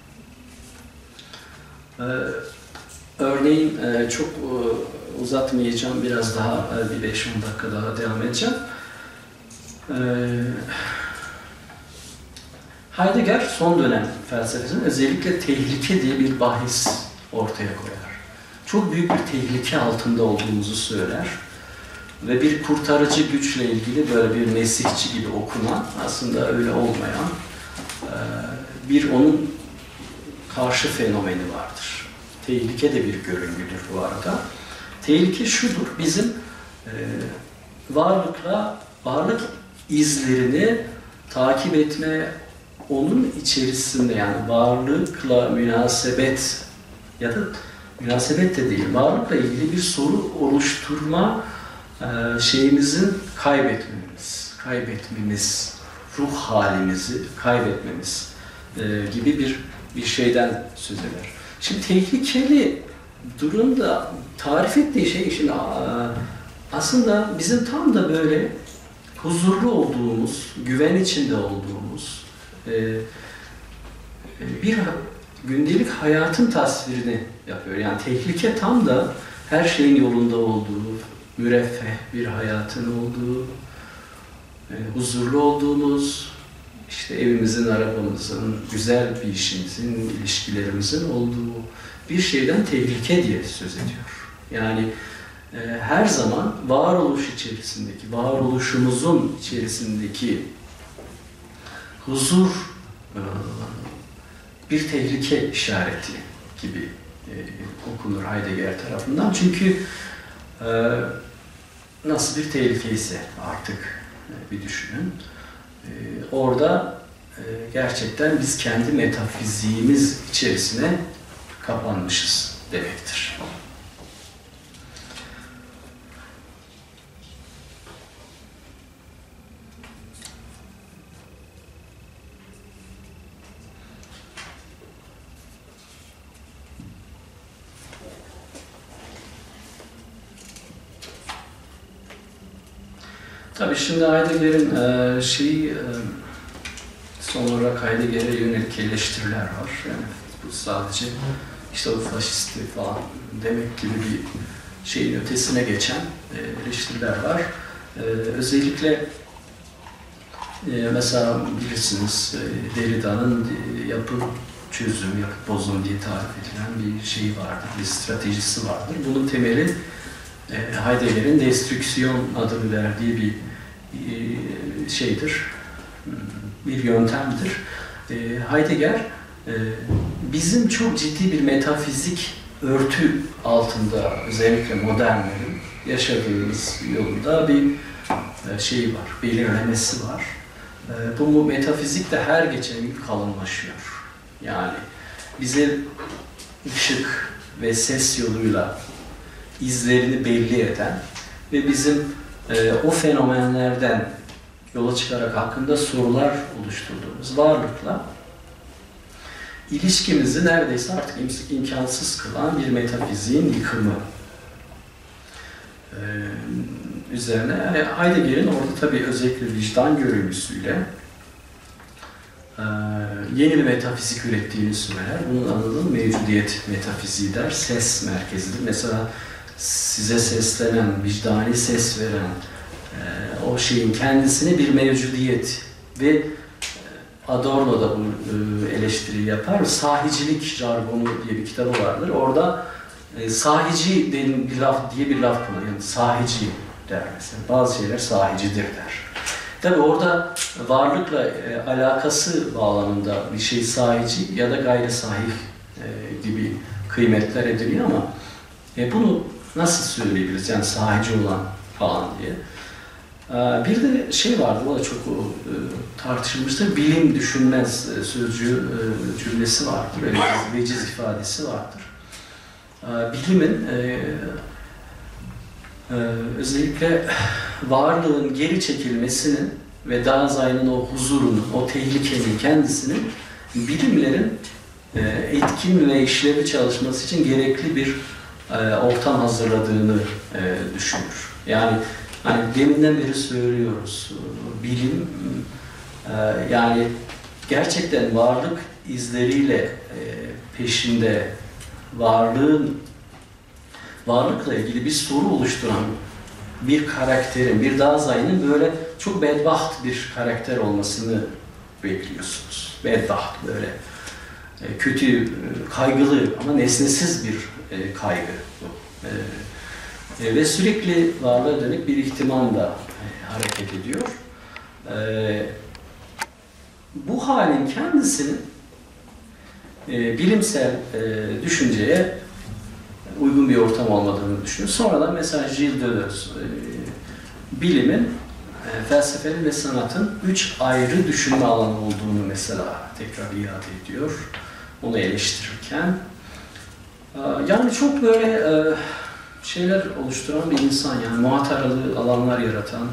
Örneğin çok uzatmayacağım, biraz daha bir 5-10 dakika daha devam edeceğim. Heidegger son dönem felsefesinde özellikle tehlike diye bir bahis ortaya koyar. Çok büyük bir tehlike altında olduğumuzu söyler. ve bir kurtarıcı güçle ilgili böyle bir mesihçi gibi okunan, aslında öyle olmayan bir onun karşı fenomeni vardır. Tehlike de bir görüngüdür bu arada. Tehlike şudur, bizim varlık izlerini takip etme, onun içerisinde, yani varlıkla münasebet ya da münasebet de değil, varlıkla ilgili bir soru oluşturma şeyimizin kaybetmemiz, ruh halimizi kaybetmemiz gibi bir şeyden söz eder. Şimdi tehlikeli durumda tarif ettiği şey, şimdi aslında bizim tam da böyle huzurlu olduğumuz, güven içinde olduğumuz bir gündelik hayatın tasvirini yapıyor. Yani tehlike tam da her şeyin yolunda olduğu, müreffeh bir hayatın olduğu, huzurlu olduğumuz, işte evimizin, arabamızın, güzel bir işimizin, ilişkilerimizin olduğu bir şeyden tehlike diye söz ediyor. Yani her zaman varoluş içerisindeki, varoluşumuzun içerisindeki huzur bir tehlike işareti gibi okunur Heidegger tarafından. Çünkü nasıl bir tehlike ise artık bir düşünün. Orada gerçekten biz kendi metafiziğimiz içerisine kapanmışız demektir. Tabii şimdi Heidegger'in son olarak Heidegger'e yönelik eleştiriler var. Yani bu sadece işte o faşistlik falan demek gibi bir şeyin ötesine geçen eleştiriler var. Özellikle mesela bilirsiniz Derrida'nın yapı çözüm, yapı bozum diye tarif edilen bir şeyi vardır, bir stratejisi vardır. Bunun temeli Heidegger'in destrüksiyon adını verdiği bir şeydir, bir yöntemdir. Heidegger bizim çok ciddi bir metafizik örtü altında, özellikle modernlerin yaşadığımız yolunda bir şeyi var, belirlemesi var. Bu metafizik de her geçen gün kalınlaşıyor. Yani bize ışık ve ses yoluyla izlerini belli eden ve bizim o fenomenlerden yola çıkarak hakkında sorular oluşturduğumuz varlıkla ilişkimizi neredeyse artık imkansız kılan bir metafiziğin yıkımı üzerine. Yani Heidegger'in orada tabii özellikle vicdan görüntüsüyle yeni bir metafizik ürettiğini söyler. Bunun adını mevcudiyet metafiziği der. Ses merkezidir. Mesela size seslenen, vicdani ses veren o şeyin kendisini bir mevcudiyet ve Adorno da bu eleştiriyi yapar. Sahicilik jargonu diye bir kitabı vardır. Orada sahici diye bir laf kullanıyor. Yani sahici der mesela. Bazı şeyler sahicidir der. Tabi orada varlıkla alakası bağlamında bir şey sahici ya da gayri sahih gibi kıymetler ediliyor ama bunu nasıl söyleyebiliriz? Yani sahici olan falan diye. Bir de şey vardı, o da çok tartışılmıştır. Bilim düşünmez sözcüğü cümlesi vardır. Öyle bir veciz ifadesi vardır. Bilimin özellikle varlığın geri çekilmesinin ve Dasein'in o huzurunun, o tehlikenin kendisinin bilimlerin etkin ve işlevli çalışması için gerekli bir ortam hazırladığını düşünür. Yani hani deminden beri söylüyoruz, bilim yani gerçekten varlık izleriyle peşinde varlıkla ilgili bir soru oluşturan bir karakterin, bir Dasein'in böyle çok bedbaht bir karakter olmasını bekliyorsunuz. Bedbaht, böyle kötü, kaygılı ama nesnesiz bir kaygı bu. Ve sürekli varlığa dönük bir ihtimamla hareket ediyor. Bu halin kendisinin bilimsel düşünceye uygun bir ortam olmadığını düşünüyor. Sonradan mesela Gilles Deleuze, bilimin, felsefenin ve sanatın 3 ayrı düşünme alanı olduğunu mesela tekrar iade ediyor, onu eleştirirken. Yani çok böyle şeyler oluşturan bir insan, yani muhataralı alanlar yaratan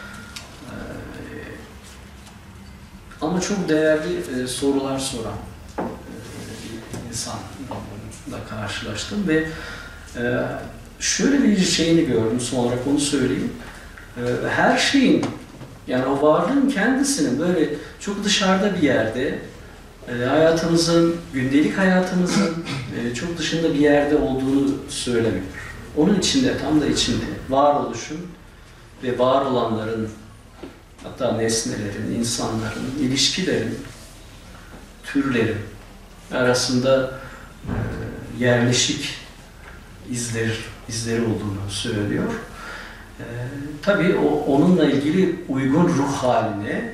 ama çok değerli sorular soran bir insanla karşılaştım ve şöyle bir şeyini gördüm, son olarak onu söyleyeyim. Her şeyin, yani o varlığın kendisinin böyle çok dışarıda bir yerde, hayatımızın, gündelik hayatımızın çok dışında bir yerde olduğunu söylemiyor. Onun içinde, tam da içinde varoluşun ve var olanların, hatta nesnelerin, insanların, ilişkilerin, türlerin arasında yerleşik izleri olduğunu söylüyor. Tabii onunla ilgili uygun ruh haline,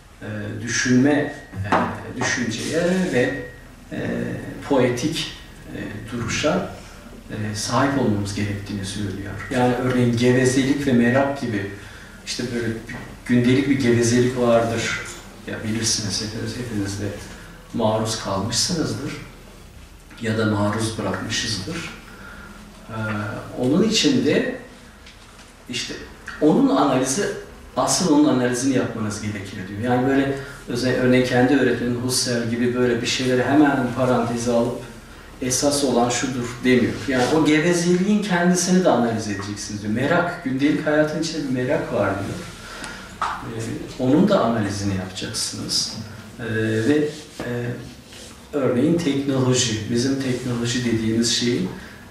düşünceye ve poetik duruşa sahip olmamız gerektiğini söylüyor. Yani örneğin gevezelik ve merak gibi, işte böyle gündelik bir gevezelik vardır. Ya bilirsiniz, hepiniz de maruz kalmışsınızdır ya da maruz bırakmışızdır. Onun içinde işte onun analizi, asıl onun analizini yapmanız gerekir diyor. Yani böyle örneğin kendi öğretmenin Husserl gibi böyle bir şeyleri hemen paranteze alıp esas olan şudur demiyor. Yani o gevezeliğin kendisini de analiz edeceksiniz diyor. Merak, gündelik hayatın içinde bir merak var diyor. Onun da analizini yapacaksınız. Ve örneğin teknoloji, bizim teknoloji dediğimiz şeyin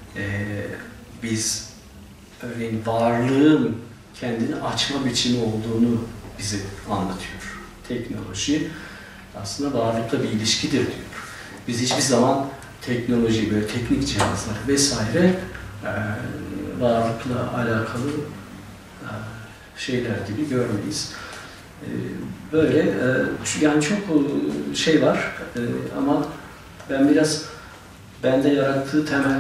biz örneğin varlığın kendini açma biçimi olduğunu bize anlatıyor. Teknoloji aslında varlıkla bir ilişkidir diyor. Biz hiçbir zaman teknoloji, böyle teknik cihazlar vesaire varlıkla alakalı şeyler gibi görmeyiz. Böyle yani çok şey var ama ben biraz bende yarattığı temel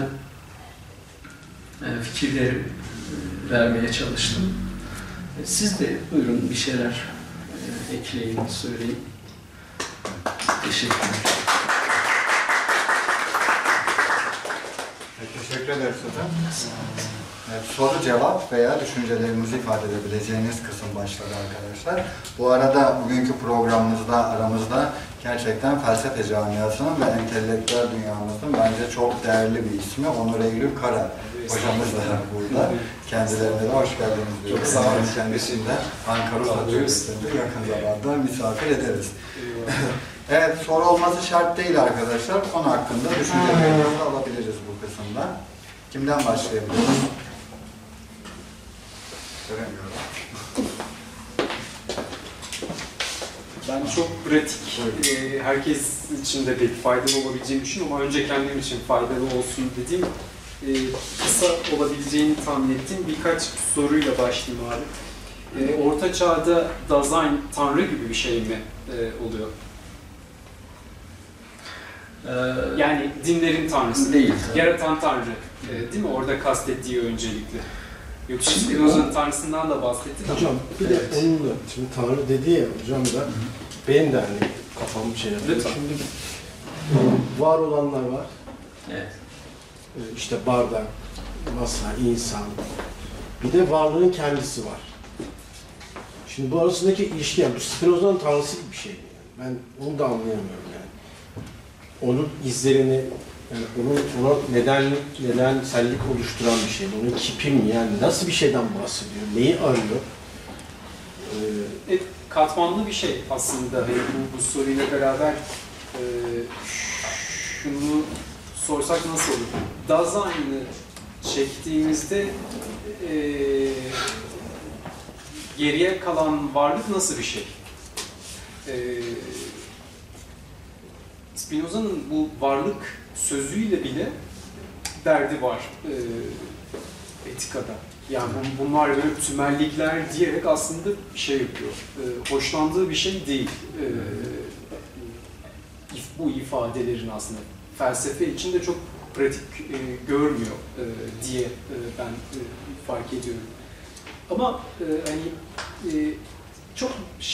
fikirleri vermeye çalıştım. Siz de buyurun bir şeyler ekleyin, söyleyin. Teşekkürler. Teşekkür ederiz hocam. Evet, soru cevap veya düşüncelerinizi ifade edebileceğiniz kısım başladı arkadaşlar. Bu arada bugünkü programımızda aramızda gerçekten felsefe camiasının ve entelektüel dünyamızın bence çok değerli bir ismi Onur Eylül Kara hocamız da burada. Kendilerine de hoş geldiniz diyoruz. Çok sağ olun. Kendisini de Ankara Üniversitesi'nde yakın zamanda misafir ederiz. Evet, soru olması şart değil arkadaşlar. Konu hakkında düşüncelerinizi alabiliriz bu kısımda. Kimden başlayabiliriz? Göremiyorum. Ben çok pratik, herkes için de pek faydalı olabileceğini düşünüyorum ama önce kendim için faydalı olsun dediğim, kısa olabileceğini tahmin ettiğim birkaç soruyla başlayayım abi. Orta Çağ'da Dasein Tanrı gibi bir şey mi oluyor? Yani dinlerin tanrısı değil. Yaratan Tanrı, değil mi? Orada kastettiği öncelikle. Yoksa Spinoza'nın tanrısından da bahsettin ama. Hocam bir de onunla, şimdi Tanrı dedi ya hocam da, benim de hani kafam şey yapıyor. Şimdi var olanlar var. Evet. İşte bardak, masa, insan. Bir de varlığın kendisi var. Şimdi bu arasındaki ilişki, yani bu Spinoza'nın tanrısı gibi bir şey. Yani ben onu da anlayamıyorum yani. Onun izlerini, yani ona nedensellik oluşturan bir şey. Onun kipi mi? Yani nasıl bir şeyden bahsediyor? Neyi arıyor? Katmanlı bir şey aslında. Hani bu soruyla beraber şunu sorsak nasıl olur? Dasein'i çektiğimizde geriye kalan varlık nasıl bir şey? Spinoza'nın bu varlık sözüyle bile derdi var. etikada. Yani bunlar böyle tümellikler diyerek aslında bir şey yapıyor. Hoşlandığı bir şey değil. Bu ifadelerin aslında felsefe içinde çok pratik görmüyor diye ben fark ediyorum. Ama hani çok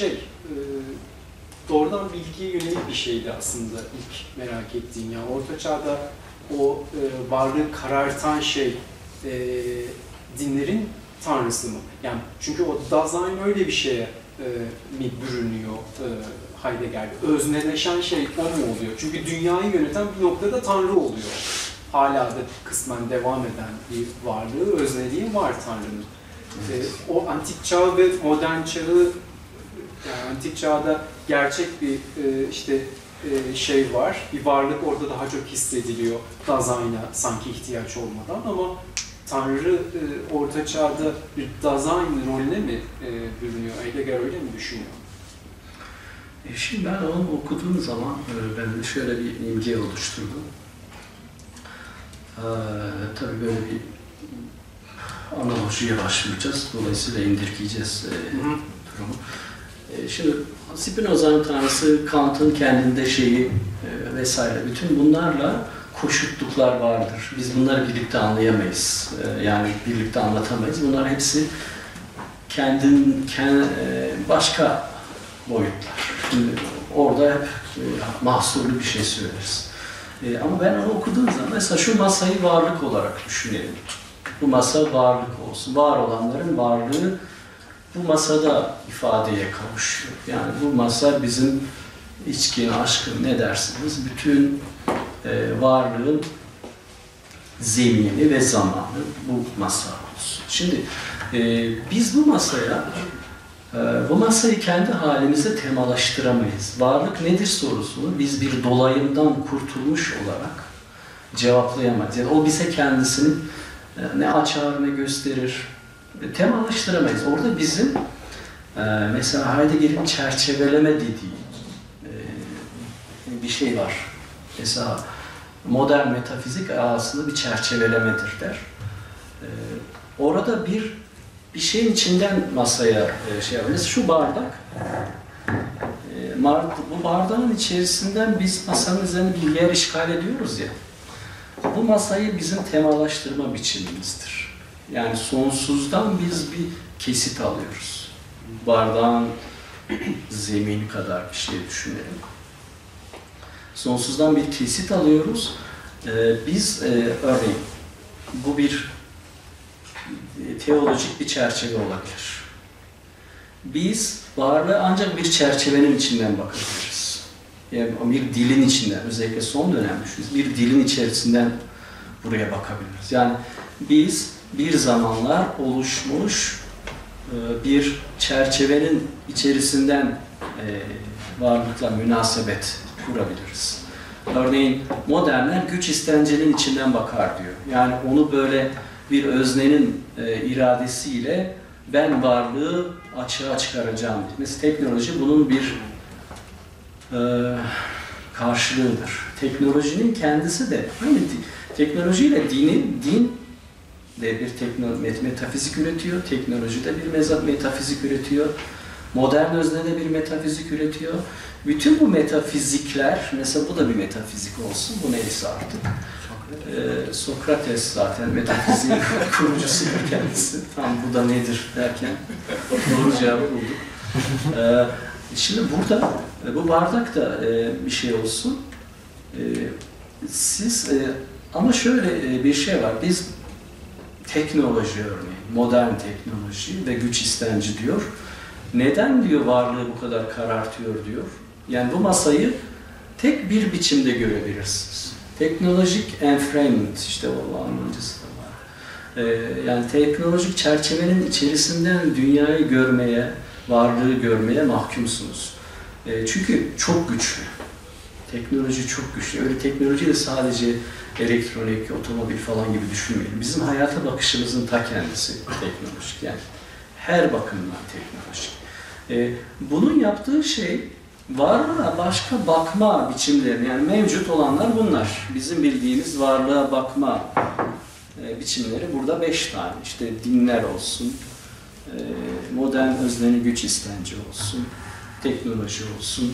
doğrudan bilgiye yönelik bir şeydi aslında ilk merak ettiğim. Yani Orta Çağ'da o varlığı karartan şey dinlerin tanrısı mı? Yani çünkü o Dasein öyle bir şeye mi bürünüyor Heidegger'de? Özneleşen şey o mu oluyor? Çünkü dünyayı yöneten bir noktada tanrı oluyor. Hala da kısmen devam eden bir varlığı, özneliği var tanrının. O antik çağ ve modern çağı, yani antik çağda gerçek bir şey var, bir varlık orada daha çok hissediliyor Dasein'a sanki ihtiyaç olmadan, ama Tanrı Orta Çağ'da bir Dasein rolüne mi bürünüyor? Heidegger öyle mi düşünüyor? Şimdi ben onu okuduğum zaman ben de şöyle bir imge oluşturdum. Tabii böyle bir analojiye başvuracağız. Dolayısıyla indirgeyeceğiz durumu. Şimdi Spinoza'nın tanrısı, Kant'ın kendinde şeyi vesaire. Bütün bunlarla koşutluklar vardır. Biz bunları birlikte anlayamayız. Yani birlikte anlatamayız. Bunlar hepsi başka boyutlar. Şimdi orada hep mahsurlu bir şey söyleriz. Ama ben onu okuduğum zaman mesela şu masayı varlık olarak düşünelim. Bu masa varlık olsun. Var olanların varlığı bu masada ifadeye kavuşuyor. Yani bu masa bizim içkin, aşkın ne dersiniz? Bütün varlığın zemini ve zamanı bu masa olsun. Şimdi biz bu masayı kendi halimize temalaştıramayız. Varlık nedir sorusunu biz bir dolayımdan kurtulmuş olarak cevaplayamayız. Yani o bize kendisini ne açar ne gösterir, temalaştıramayız. Orada bizim mesela Heidegger'in çerçeveleme dediği bir şey var. Mesela modern metafizik aslında bir çerçevelemedir der. Orada bir şeyin içinden masaya şey yapıyoruz. Şu bardak. Bu bardağın içerisinden biz masanın üzerine bir yer işgal ediyoruz ya. Bu masayı bizim temalaştırma biçimimizdir. Yani sonsuzdan biz bir kesit alıyoruz. Bardağın zemini kadar bir şey düşünelim. Sonsuzdan bir kesit alıyoruz. Biz örneğin bu bir teolojik bir çerçeve olabilir. Biz varlığa ancak bir çerçevenin içinden bakabiliriz. Yani bir dilin içinden, özellikle son dönem düşünün, bir dilin içerisinden buraya bakabiliriz. Yani biz bir zamanlar oluşmuş bir çerçevenin içerisinden varlıkla münasebet kurabiliriz. Örneğin modernler güç istencenin içinden bakar diyor. Yani onu böyle bir öznenin iradesiyle ben varlığı açığa çıkaracağım. Mesela teknoloji bunun bir karşılığıdır. Teknolojinin kendisi de aynı teknolojiyle din de bir metafizik üretiyor. Teknoloji de bir metafizik üretiyor. Modern özne de bir metafizik üretiyor. Bütün bu metafizikler, mesela bu da bir metafizik olsun, bu neyse artık. Sokrates zaten metafiziğin kurucusudur kendisi. Tam bu da nedir derken doğru cevabı bulduk. Şimdi burada bu bardak da bir şey olsun. Ama şöyle bir şey var. Biz teknoloji örneğin, modern teknoloji ve güç istenci diyor. Neden diyor varlığı bu kadar karartıyor diyor. Yani bu masayı tek bir biçimde görebilirsiniz. Teknolojik enframement, işte o Almancası da var. Yani teknolojik çerçevenin içerisinden dünyayı görmeye, varlığı görmeye mahkumsunuz. Çünkü çok güçlü. Teknoloji çok güçlü. Öyle teknoloji de sadece elektronik, otomobil falan gibi düşünmeyin. Bizim hayata bakışımızın ta kendisi teknolojik. Yani her bakımdan teknolojik. Bunun yaptığı şey varlığa başka bakma biçimleri, yani mevcut olanlar bunlar. Bizim bildiğimiz varlığa bakma biçimleri burada 5 tane. İşte dinler olsun, modern özleni güç istenci olsun, teknoloji olsun,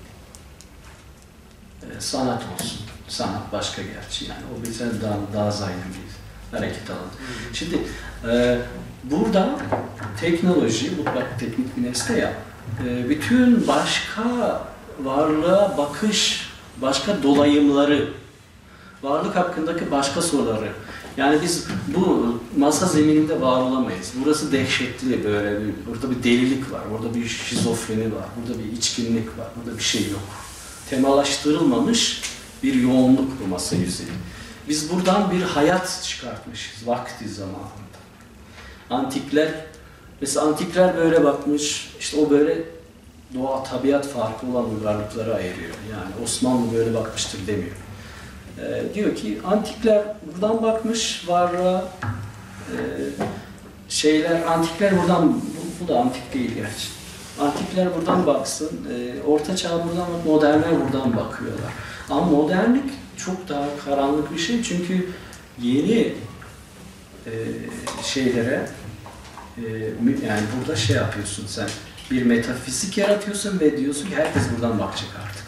sanat olsun. Sanat başka gerçi yani. O bize daha zaydın bir hareket alanı. Şimdi burada teknoloji, mutlak teknik bir nesne ya, bütün başka varlığa bakış, başka dolayımları, varlık hakkındaki başka soruları. Yani biz bu masa zemininde var olamayız. Burası dehşetli böyle, burada bir delilik var, burada bir şizofreni var, burada bir içkinlik var, burada bir şey yok. Temalaştırılmamış bir yoğunluk bu masa yüzeyi. Biz buradan bir hayat çıkartmışız vakti zamanında. Antikler, mesela antikler böyle bakmış, işte o böyle doğa, tabiat farkı olan uygarlıkları ayırıyor. Yani Osmanlı böyle bakmıştır demiyor. Diyor ki antikler buradan bakmış varlığa, antikler buradan, bu da antik değil gerçi. Antikler buradan baksın, Orta Çağ buradan, modernler buradan bakıyorlar. Ama modernlik çok daha karanlık bir şey çünkü yeni şeylere, yani burada şey yapıyorsun sen, bir metafizik yaratıyorsun ve diyorsun ki herkes buradan bakacak artık.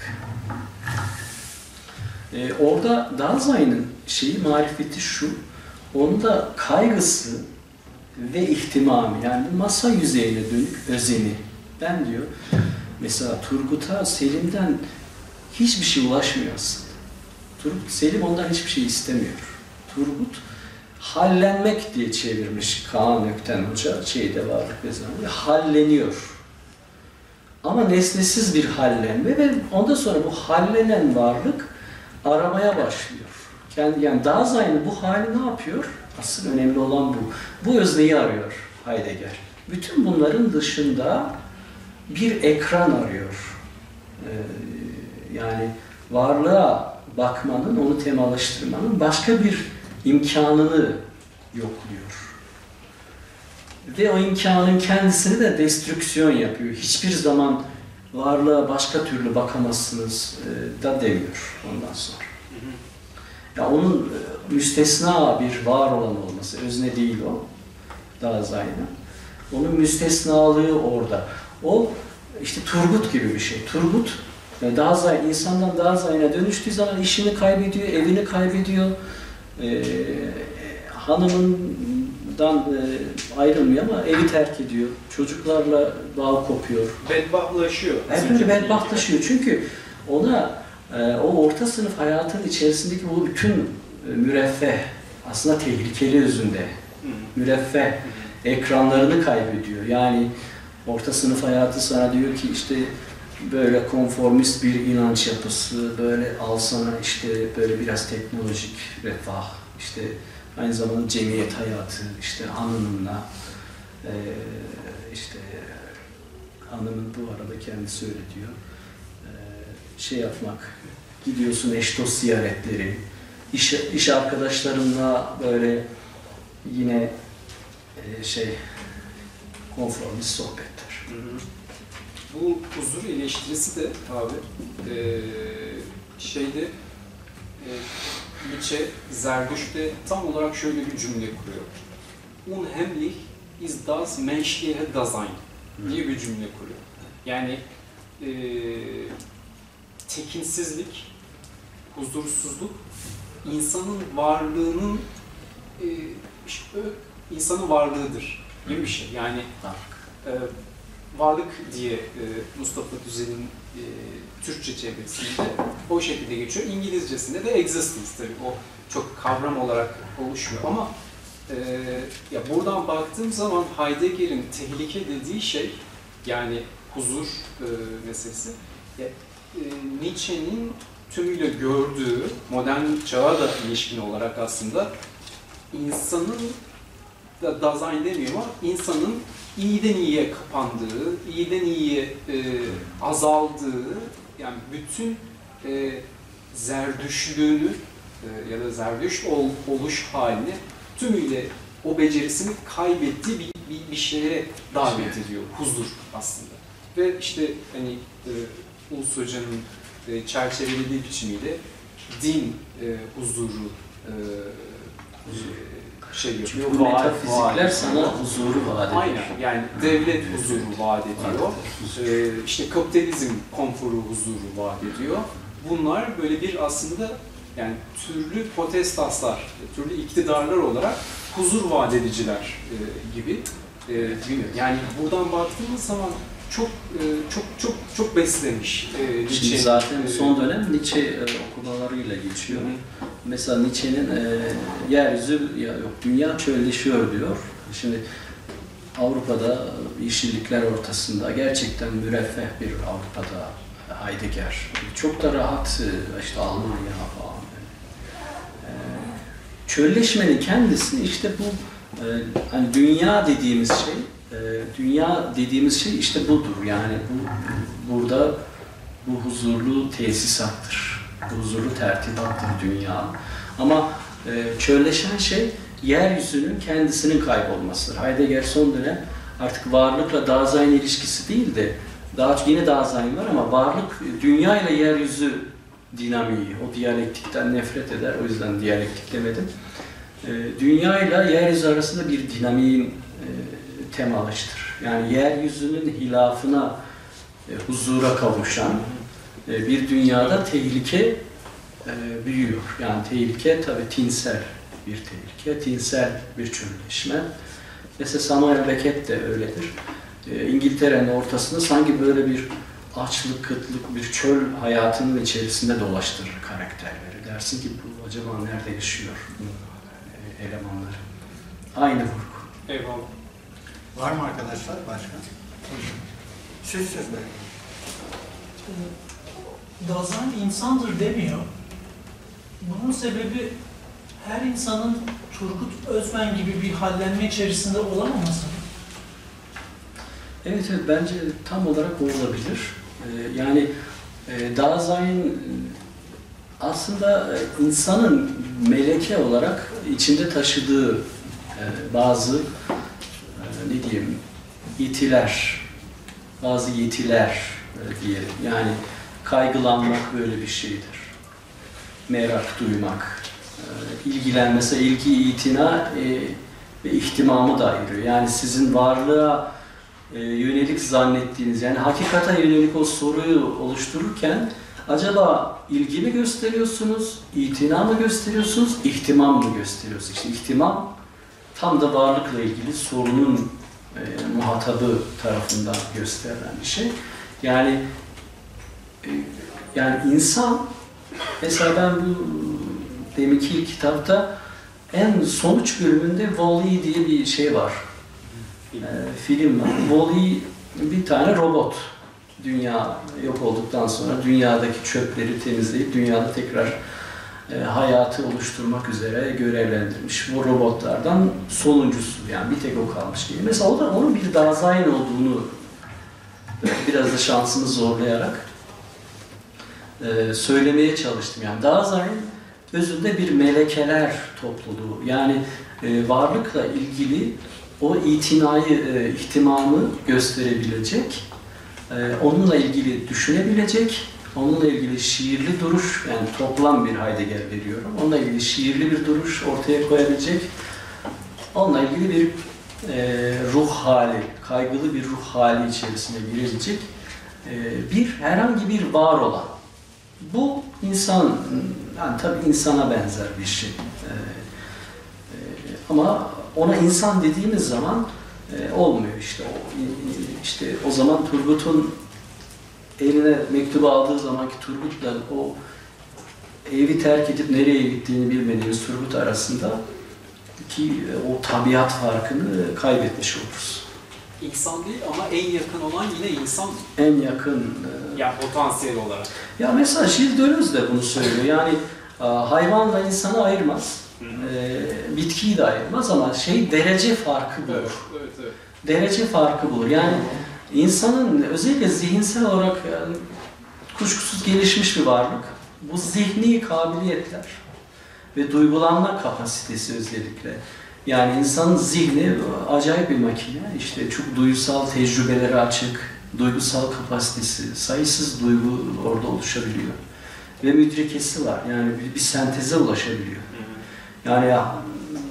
Orada Dasein marifeti şu, onda kaygısı ve ihtimamı, yani masa yüzeyine dönük özeni. Ben diyor, mesela Turgut'a Selim'den hiçbir şey ulaşmıyor aslında. Selim ondan hiçbir şey istemiyor. Turgut hallenmek diye çevirmiş Kaan Ökten Hoca, şeyde varlık ve zaman, halleniyor. Ama nesnesiz bir hallenme ve ondan sonra bu hallenen varlık aramaya başlıyor. Yani Dasein'in bu hali ne yapıyor? Asıl önemli olan bu. Bu özneyi arıyor Heidegger. Bütün bunların dışında bir ekran arıyor. Yani varlığa bakmanın, onu temalaştırmanın başka bir imkanını yokluyor. Ve o imkanın kendisini de destrüksiyon yapıyor. Hiçbir zaman varlığa başka türlü bakamazsınız da demiyor ondan sonra. Ya onun müstesna bir var olan olması, özne değil o, Dasein'in. Onun müstesnalığı orada. O işte Turgut gibi bir şey. Turgut, Dasein, insandan Dasein'e dönüştüğü zaman işini kaybediyor, evini kaybediyor, hanımından ayrılmıyor ama evi terk ediyor, çocuklarla bağ kopuyor. Bedbahtlaşıyor. Evet, böyle bedbahtlaşıyor çünkü ona o orta sınıf hayatının içerisindeki bu bütün müreffeh, aslında tehlikeli özünde, müreffeh ekranlarını kaybediyor. Yani orta sınıf hayatı sana diyor ki işte böyle konformist bir inanç yapısı, böyle alsana işte böyle biraz teknolojik refah, işte aynı zamanda cemiyet hayatı, işte hanımınla, işte hanımın bu arada kendisi öyle diyor, şey yapmak, gidiyorsun eş dost ziyaretleri, iş arkadaşlarınla böyle yine konformist sohbetler. Bu huzur eleştirisi de abi Nietzsche, Zerdüşt'te tam olarak şöyle bir cümle kuruyor. Unheimlich ist das menschliche Dasein diye bir cümle kuruyor. Yani tekinsizlik, huzursuzluk insanın varlığının insanın varlığıdır gibi bir şey. Yani varlık diye Mustafa Düzel'in Türkçe çevirisinde o şekilde geçiyor. İngilizcesinde de existence tabii o çok kavram olarak oluşmuyor ama ya buradan baktığım zaman Heidegger'in tehlike dediği şey yani huzur meselesi Nietzsche'nin tümüyle gördüğü modern çağa da ilişkin olarak aslında insanın da Dasein demiyorum ama insanın iyiden iyiye kapandığı, iyiden iyiye azaldığı, yani bütün zerdüşlüğünü ya da zerdüşt oluş halini tümüyle o becerisini kaybettiği bir şeye davet ediyor, huzur aslında. Ve işte hani Ulus Hoca'nın çerçevelediği biçimiyle din huzuru şey yapıyor. Bu metafizikler sana huzuru vaat ediyor. Aynen. Yani devlet huzuru vaat ediyor. İşte kapitalizm konforu huzuru vaat ediyor. Bunlar böyle bir aslında yani türlü potestaslar, türlü iktidarlar olarak huzur vaat ediciler gibi. Bilmiyorum. Yani buradan baktığımız zaman çok beslemiş Nietzsche. Şimdi zaten son dönem Nietzsche okumalarıyla geçiyor. Mesela Nietzsche'nin yeryüzü yok, dünya çölleşiyor diyor. Şimdi Avrupa'da yeşillikler ortasında gerçekten müreffeh bir Avrupa'da Heidegger. Çok da rahat işte Almanya falan. Çölleşmenin kendisini işte bu hani dünya dediğimiz şey işte budur. Yani burada bu huzurlu tesisattır. Bu huzurlu tertibattır dünya. Ama çölleşen şey yeryüzünün kendisinin kaybolmasıdır. Heidegger son dönem artık varlıkla Dasein ilişkisi değil de yine Dasein var ama varlık dünya ile yeryüzü dinamiği, o diyalektikten nefret eder. O yüzden diyalektik demedim. Dünya ile yeryüzü arasında bir dinamiğin temalaştır. Yani yeryüzünün hilafına huzura kavuşan bir dünyada tehlike büyüyor. Yani tehlike tabii tinsel bir tehlike, tinsel bir çölleşme. Mesela Samuel Beckett de öyledir. İngiltere'nin ortasında sanki böyle bir açlık, kıtlık, bir çöl hayatının içerisinde dolaştırır karakterleri. Dersin ki bu acaba nerede yaşıyor elemanları? Aynı vurgu. Eyvallah. Var mı arkadaşlar başka? Siz de. Dasein insandır demiyor. Bunun sebebi her insanın Turgut Özmen gibi bir hallenme içerisinde olamaması mı? Evet, bence tam olarak o olabilir. Yani Dasein aslında insanın meleke olarak içinde taşıdığı bazı ne diyeyim bazı yetiler diyelim. Yani kaygılanmak böyle bir şeydir. Merak duymak, ilgilenmesi, ilgi, itina ve ihtimamı da ayırıyor. Yani sizin varlığa yönelik zannettiğiniz, yani hakikate yönelik o soruyu oluştururken acaba ilgi mi gösteriyorsunuz, itina mı gösteriyorsunuz, ihtimam mı gösteriyorsunuz? İşte ihtimam tam da varlıkla ilgili sorunun muhatabı tarafından gösterilen bir şey. Yani insan, mesela ben bu deminki kitapta en sonuç bölümünde Wall-E diye bir şey var. Film var. Wall-E bir tane robot. Dünya yok olduktan sonra dünyadaki çöpleri temizleyip dünyada tekrar hayatı oluşturmak üzere görevlendirmiş. Bu robotlardan sonuncusu, yani bir tek o kalmış gibi. Mesela o da onun bir Dasein olduğunu biraz da şansımı zorlayarak söylemeye çalıştım. Yani Dasein özünde bir melekeler topluluğu. Yani varlıkla ilgili o itinayı, ihtimamı gösterebilecek, onunla ilgili düşünebilecek, onunla ilgili şiirli duruş, yani toplam bir Heidegger veriyorum, onunla ilgili şiirli bir duruş ortaya koyabilecek, onunla ilgili bir ruh hali, kaygılı bir ruh hali içerisine girebilecek herhangi bir var olan. Bu insan, yani tabii insana benzer bir şey. Ama ona insan dediğimiz zaman olmuyor işte. İşte o zaman Turgut'un eline mektubu aldığı zamanki Turgut'la o evi terk edip nereye gittiğini bilmediğimiz Turgut arasında ki o tabiat farkını kaybetmiş oluruz. İnsan değil ama en yakın olan yine insan. En yakın. Yani potansiyel olarak. Ya mesela Gilles Deleuze de bunu söylüyor. Yani hayvanla insanı ayırmaz. Bitkiyi de ayırmaz ama derece farkı bulur. Evet. Derece farkı bulur. Yani insanın özellikle zihinsel olarak kuşkusuz gelişmiş bir varlık. Bu zihni kabiliyetler ve duygulanma kapasitesi özellikle. Yani insanın zihni acayip bir makine. İşte çok duygusal tecrübelere açık, duygusal kapasitesi, sayısız duygu orada oluşabiliyor. Ve müdrekesi var. Yani bir senteze ulaşabiliyor. Yani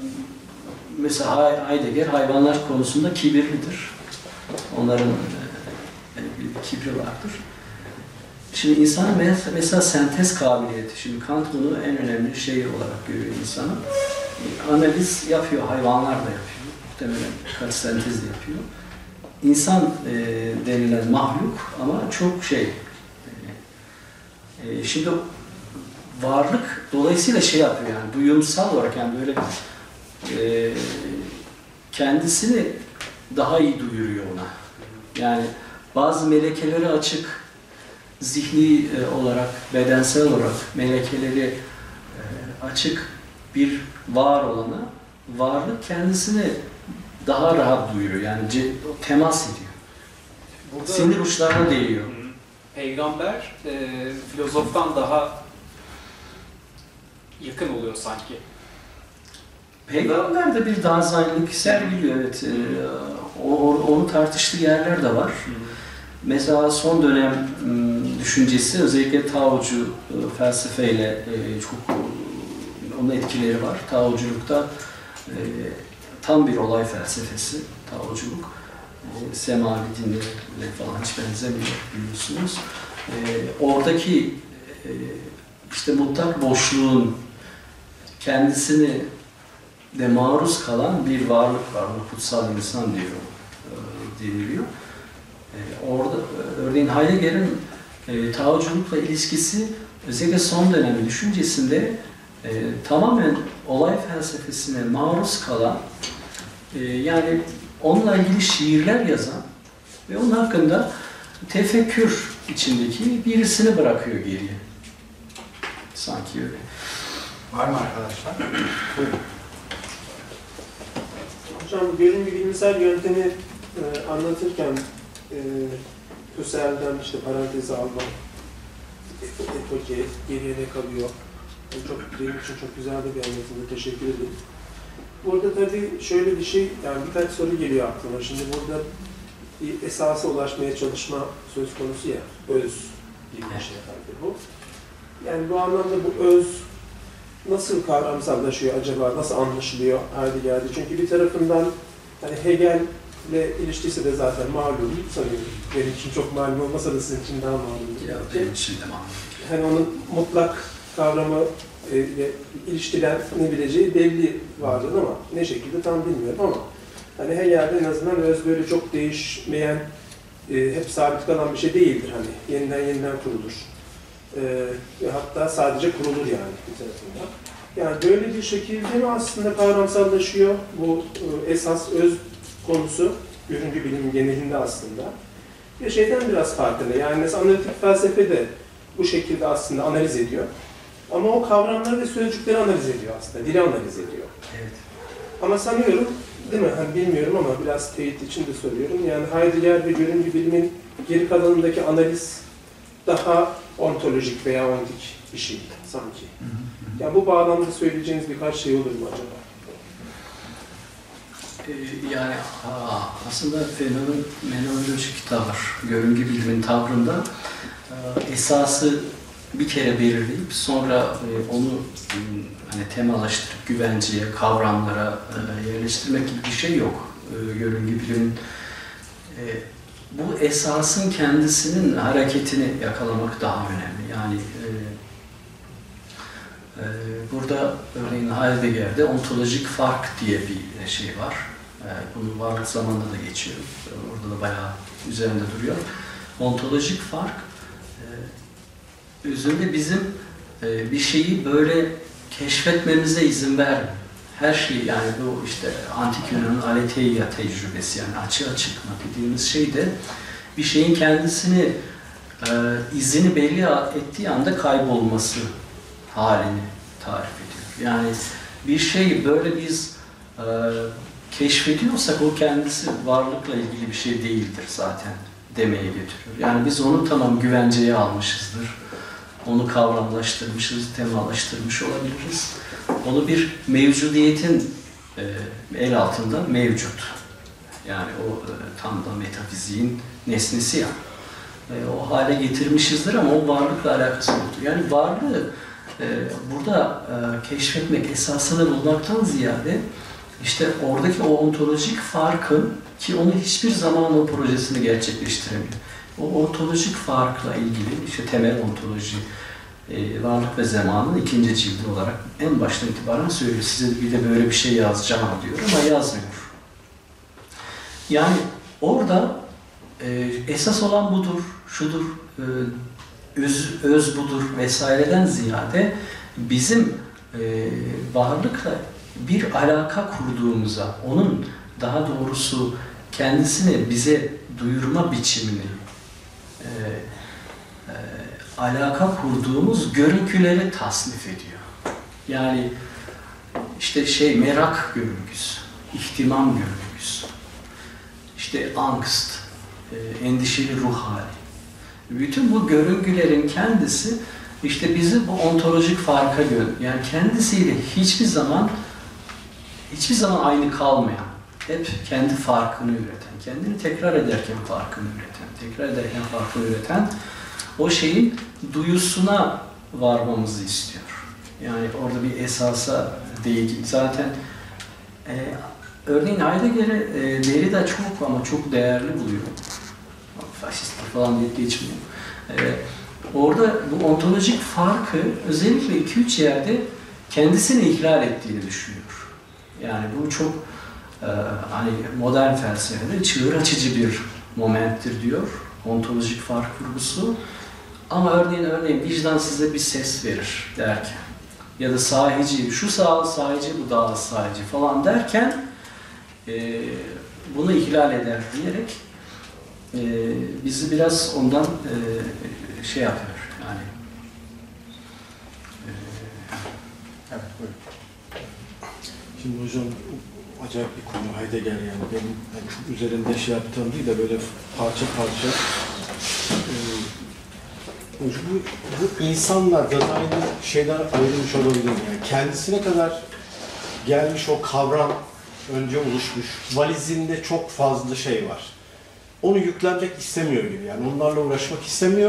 mesela Heidegger hayvanlar konusunda kibirlidir. Onların bir kibri vardır. Şimdi insanın mesela sentez kabiliyeti, şimdi Kant bunu en önemli şey olarak görüyor insanın. Analiz yapıyor, hayvanlar da yapıyor. Muhtemelen birkaç sentez yapıyor. İnsan denilen mahluk ama çok şey. Şimdi varlık dolayısıyla şey yapıyor yani duyumsal olarak yani böyle kendisini daha iyi duyuruyor ona. Yani bazı melekeleri açık, zihni olarak, bedensel olarak melekeleri açık bir var olana varlık kendisini daha rahat duyuruyor. Yani temas ediyor. Burada Sinir uçlarına değiyor. peygamber filozoftan daha yakın oluyor sanki. Peygamber de bir danzanlık sergiliyor. Evet. Onu tartıştığı yerler de var. Mesela son dönem düşüncesi özellikle Taocu felsefeyle çok onun etkileri var. Taoculukta tam bir olay felsefesi, Taoculuk. Semavi dinlerle falan hiç benzemiyor biliyorsunuz. Oradaki işte mutlak boşluğun kendisini de maruz kalan bir varlık var. Ona kutsal insan deniliyor. Orada örneğin Heidegger'in Taoculukla ilişkisi özellikle son dönemi düşüncesinde tamamen olay felsefesine maruz kalan yani onunla ilgili şiirler yazan ve onun hakkında tefekkür içindeki birisini bırakıyor geriye. Sanki öyle. Var mı arkadaşlar? Buyurun. Hocam görünümlü bilimsel yöntemi anlatırken Husserl'den işte parantezi alma, epoke, geriye ne kalıyor? Yani çok, benim için çok güzel de bir anlatımda teşekkür ederim. Burada tabii şöyle bir şey, yani birkaç soru geliyor aklıma. Şimdi burada bir esasa ulaşmaya çalışma söz konusu ya, öz gibi bir şey herhalde bu. Yani bu anlamda bu öz nasıl kavramsallaşıyor acaba, nasıl anlaşılıyor Heidegger'de? Çünkü bir tarafından hani Hegel'le ilişkisi de zaten malum sanıyorum. Benim için çok malum olmasa da sizin için daha malumdur. Ya benim için de malum. Hani onun mutlak kavramı ile ilişkilenebileceği belli vardır ama ne şekilde tam bilmiyorum ama hani Hegel'de en azından öz böyle çok değişmeyen, hep sabit kalan bir şey değildir. Hani yeniden kurulur. Ve hatta sadece kurulur yani bir tarafından. Yani böyle bir şekilde mi aslında kavramsallaşıyor bu esas öz konusu görüncü bilimin genelinde aslında. Ve şeyden biraz farklı. Yani mesela analitik felsefe de bu şekilde aslında analiz ediyor. Ama o kavramları ve sözcükleri analiz ediyor aslında, dili analiz ediyor. Evet. Ama sanıyorum, değil mi? Hani bilmiyorum ama biraz teyit için de söylüyorum. Yani Heidegger ve görüncü bilimin geri kalanındaki analiz daha ontolojik veya ontik bir şey sanki. Yani bu bağlamda söyleyeceğiniz birkaç şey olur mu acaba? Yani aslında fenomenolojik tavır, görüngü bilimin tavrında esası bir kere belirleyip sonra onu hani temalaştırıp güvenceye, kavramlara yerleştirmek gibi bir şey yok. Görüngü bilimin bu esasın kendisinin hareketini yakalamak daha önemli. Yani burada örneğin Heidegger'de ontolojik fark diye bir şey var. Bunu varlık zamanında da geçiyor. Orada da bayağı üzerinde duruyor. Ontolojik fark özünde bizim bir şeyi böyle keşfetmemize izin vermiyor. Her şey yani bu işte antik Yunan'ın aletheia tecrübesi yani açığa çıkma dediğimiz şey de bir şeyin kendisini izini belli ettiği anda kaybolması halini tarif ediyor. Yani bir şey böyle biz keşfediyorsak o kendisi varlıkla ilgili bir şey değildir zaten demeye getiriyor. Yani biz onu tamam güvenceye almışızdır. Onu kavramlaştırmışız, temalaştırmış olabiliriz. Onu bir mevcudiyetin el altında mevcut. Yani o tam da metafiziğin nesnesi ya. O hale getirmişizdir ama o varlıkla alakası yoktur. Yani varlığı burada keşfetmek, esasını bulmaktan ziyade İşte oradaki o ontolojik farkı ki onu hiçbir zaman o projesini gerçekleştiremiyor. O ontolojik farkla ilgili işte temel ontoloji, varlık ve zamanın 2. cildi olarak en baştan itibaren söylüyor. Size bir de böyle bir şey yazacağım diyor ama yazmıyor. Yani orada esas olan budur, şudur, öz budur vesaireden ziyade bizim varlıkla bir alaka kurduğumuza, onun daha doğrusu kendisini bize duyurma biçimini, alaka kurduğumuz görüntüleri tasnif ediyor. Yani işte merak görüntüsü, ihtimam görüntüsü, işte angst, endişeli ruh hali. Bütün bu görüntülerin kendisi işte bizi bu ontolojik farka yani kendisiyle hiçbir zaman aynı kalmayan, hep kendi farkını üreten, kendini tekrar ederken farkını üreten, o şeyin duyusuna varmamızı istiyor. Yani orada bir esasa değil. Zaten örneğin Heidegger'e Derrida çok değerli buluyor. Faşistler falan diye geçmiyor. Orada bu ontolojik farkı özellikle 2-3 yerde kendisini ihlal ettiğini düşünüyor. Yani bu çok hani modern felsefede çığır açıcı bir momenttir diyor. Ontolojik fark vurgusu. Ama örneğin vicdan size bir ses verir derken ya da sahici, şu sahici, bu daha sahici falan derken bunu ihlal eder diyerek bizi biraz ondan şey yapıyor yani. Evet, buyurun. Şimdi hocam acayip bir konu Heidegger yani benim çok üzerinde şey yaptığım değil de böyle parça parça bu insanlar da aynı şeyden ayrılmış olabilir yani kendisine kadar gelmiş o kavram önce oluşmuş valizinde çok fazla şey var. Onu yüklenmek istemiyor gibi yani onlarla uğraşmak istemiyor.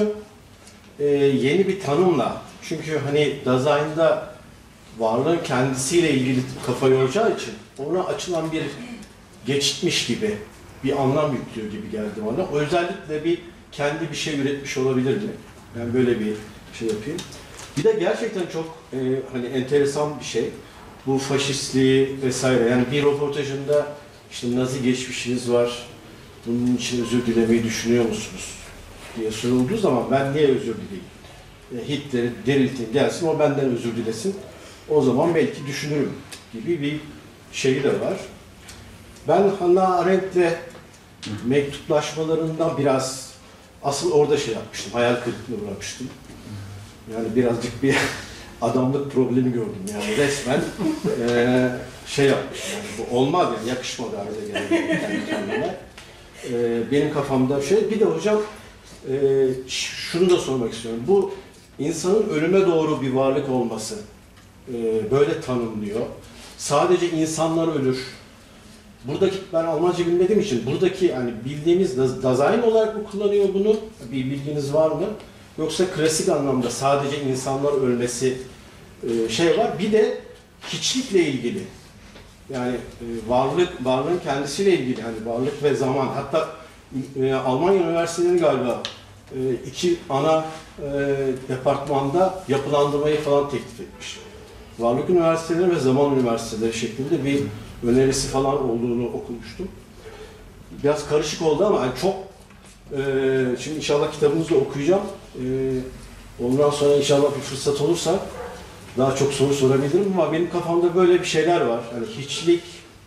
Yeni bir tanımla çünkü hani Dasein'da varlığın kendisiyle ilgili kafa yoracağı için ona açılan bir geçitmiş gibi bir anlam yüklüyor gibi geldi bana. O özellikle kendi bir şey üretmiş olabilir mi? Ben böyle bir şey yapayım. Bir de gerçekten çok hani enteresan bir şey. Bu faşistliği vesaire yani bir röportajında işte Nazi geçmişiniz var. Bunun için özür dilemeyi düşünüyor musunuz? Diye sorulduğu zaman ben niye özür dileyim? Hitler'i dirilteyim gelsin o benden özür dilesin. O zaman belki düşünürüm gibi bir şey de var. Ben Hannah Arendt'le mektuplaşmalarından biraz asıl orada şey yapmıştım, hayal kırıklığına uğramıştım. Yani birazcık bir adamlık problemi gördüm yani resmen şey yapmışım yani bu olmaz yani yakışmadı arada geldi kendi kendime. Benim kafamda bir de hocam şunu da sormak istiyorum. Bu insanın ölüme doğru bir varlık olması böyle tanımlıyor. Sadece insanlar ölür. Buradaki ben Almanca bilmediğim için buradaki yani bildiğimiz Dasein olarak mı kullanıyor bunu? Bir bilginiz var mı? Yoksa klasik anlamda sadece insanlar ölmesi şey var. Bir de hiçlikle ilgili. Yani varlığın kendisiyle ilgili hani varlık ve zaman. Hatta Almanya üniversiteleri galiba 2 ana departmanda yapılandırmayı falan teklif etmiş. Varlık üniversiteleri ve zaman üniversiteleri şeklinde bir önerisi falan olduğunu okumuştum. Biraz karışık oldu ama yani çok şimdi inşallah kitabınızı okuyacağım. Ondan sonra inşallah bir fırsat olursa daha çok soru sorabilirim ama benim kafamda böyle bir şeyler var. Yani hiçlik,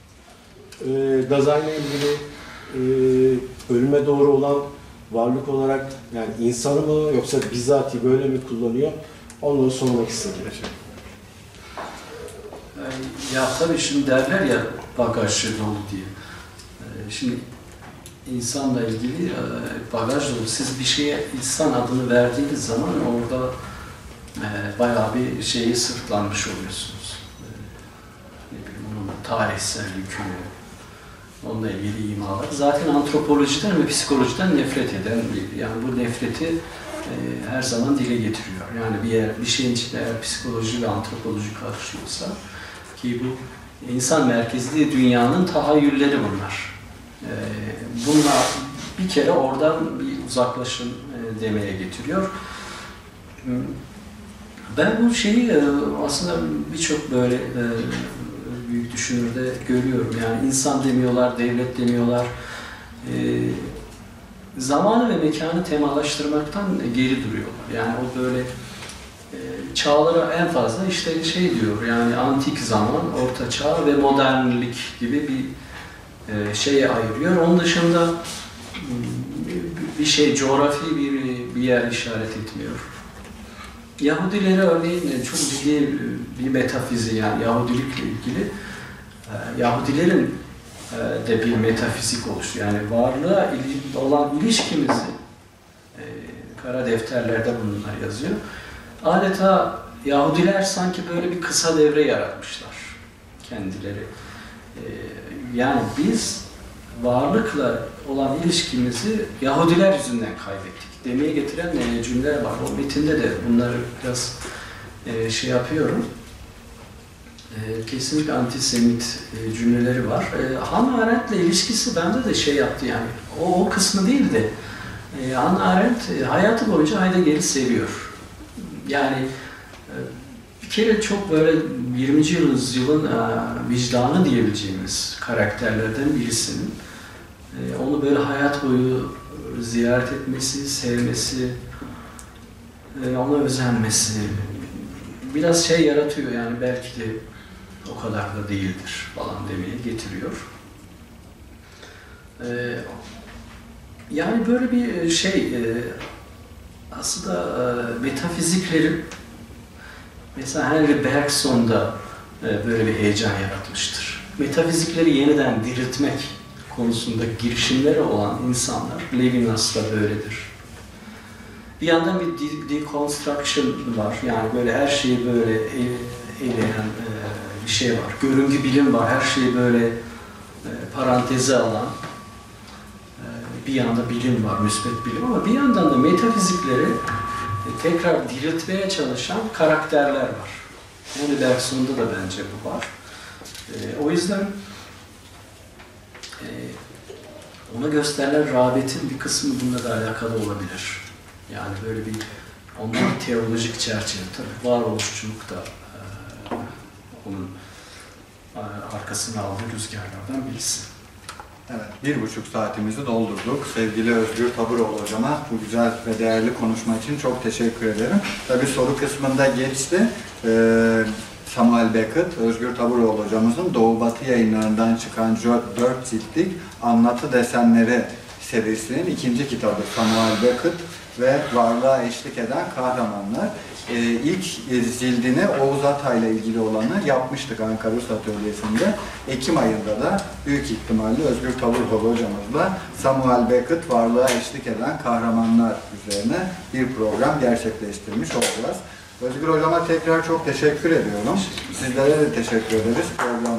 Dasein'le ilgili ölüme doğru olan varlık olarak yani insanı mı yoksa bizzati böyle mi kullanıyor? Onları sormak istedim. Ya tabii şimdi derler ya bagajı dolu diye. Şimdi insanla ilgili bagaj dolu. Siz bir şeye insan adını verdiğiniz zaman orada bayağı bir şeyi sırtlanmış oluyorsunuz. Ne bileyim onun tarihsel yükünü, onunla ilgili imalar. Zaten antropolojiden ve psikolojiden nefret eden, yani bu nefreti her zaman dile getiriyor. Yani bir şeyin içinde eğer psikoloji ve antropoloji karışıyorsa ki bu insan merkezli dünyanın tahayyülleri bunlar. Bunlar bir kere oradan bir uzaklaşın demeye getiriyor. Ben bu şeyi aslında birçok böyle büyük düşünürde görüyorum. Yani insan demiyorlar, devlet demiyorlar. Zamanı ve mekanı temalaştırmaktan geri duruyorlar. Yani o böyle çağlara en fazla işte şey diyor, yani antik zaman, orta çağ ve modernlik gibi bir şeye ayırıyor. Onun dışında bir şey, coğrafi bir yer işaret etmiyor. Yahudileri örneğin çok ciddi bir metafizi, yani Yahudilikle ilgili Yahudilerin de bir metafizik oluşuyor. Yani varlığa olan ilişkimizi kara defterlerde bunlar yazıyor. Adeta Yahudiler sanki böyle bir kısa devre yaratmışlar kendileri. Yani biz varlıkla olan ilişkimizi Yahudiler yüzünden kaybettik demeye getiren cümleler var. O metinde de bunları biraz şey yapıyorum. Kesinlikle antisemit cümleleri var. Hannah Arendt'le ilişkisi bende de şey yaptı yani. O kısmı değil de Hannah Arendt hayatı boyunca Heidegger'i seviyor. Yani bir kere çok böyle 20. yüzyılın vicdanı diyebileceğimiz karakterlerden birisinin onu böyle hayat boyu ziyaret etmesi, sevmesi, ona özenmesi biraz şey yaratıyor yani belki de o kadar da değildir falan demeye getiriyor. Yani böyle bir şey aslında metafiziklerin mesela Henry Bergson da böyle bir heyecan yaratmıştır. Metafizikleri yeniden diriltmek konusunda girişimleri olan insanlar, Levinas da böyledir. Bir yandan bir deconstruction var, yani böyle her şeyi böyle eleyen bir şey var. Görüngü bilim var, her şeyi böyle paranteze alan bir yanda bilim var, müsbet bilim, ama bir yandan da metafizikleri tekrar diriltmeye çalışan karakterler var. Henry Bergson'da da bence bu var. O yüzden ona gösterilen rağbetin bir kısmı bununla da alakalı olabilir. Yani böyle bir onların teolojik çerçeve, tabii varoluşçuluk da onun arkasına aldığı rüzgarlardan birisi. Evet, 1,5 saatimizi doldurduk. Sevgili Özgür Taburoğlu hocama bu güzel ve değerli konuşma için çok teşekkür ederim. Tabii soru kısmında geçti. Samuel Beckett, Özgür Taburoğlu hocamızın Doğu Batı yayınlarından çıkan 4 ciltlik Anlatı Desenleri serisinin 2. kitabı Samuel Beckett ve Varlığa Eşlik Eden Kahramanlar. İlk cildini Oğuz Atay'la ilgili olanı yapmıştık Ankara Rus Atölyesi'nde. Ekim ayında da büyük ihtimalle Özgür Taburoğlu hocamızla Samuel Beckett Varlığa Eşlik Eden Kahramanlar üzerine bir program gerçekleştirmiş olacağız. Özgür hocama tekrar çok teşekkür ediyorum. Sizlere de teşekkür ederiz. Program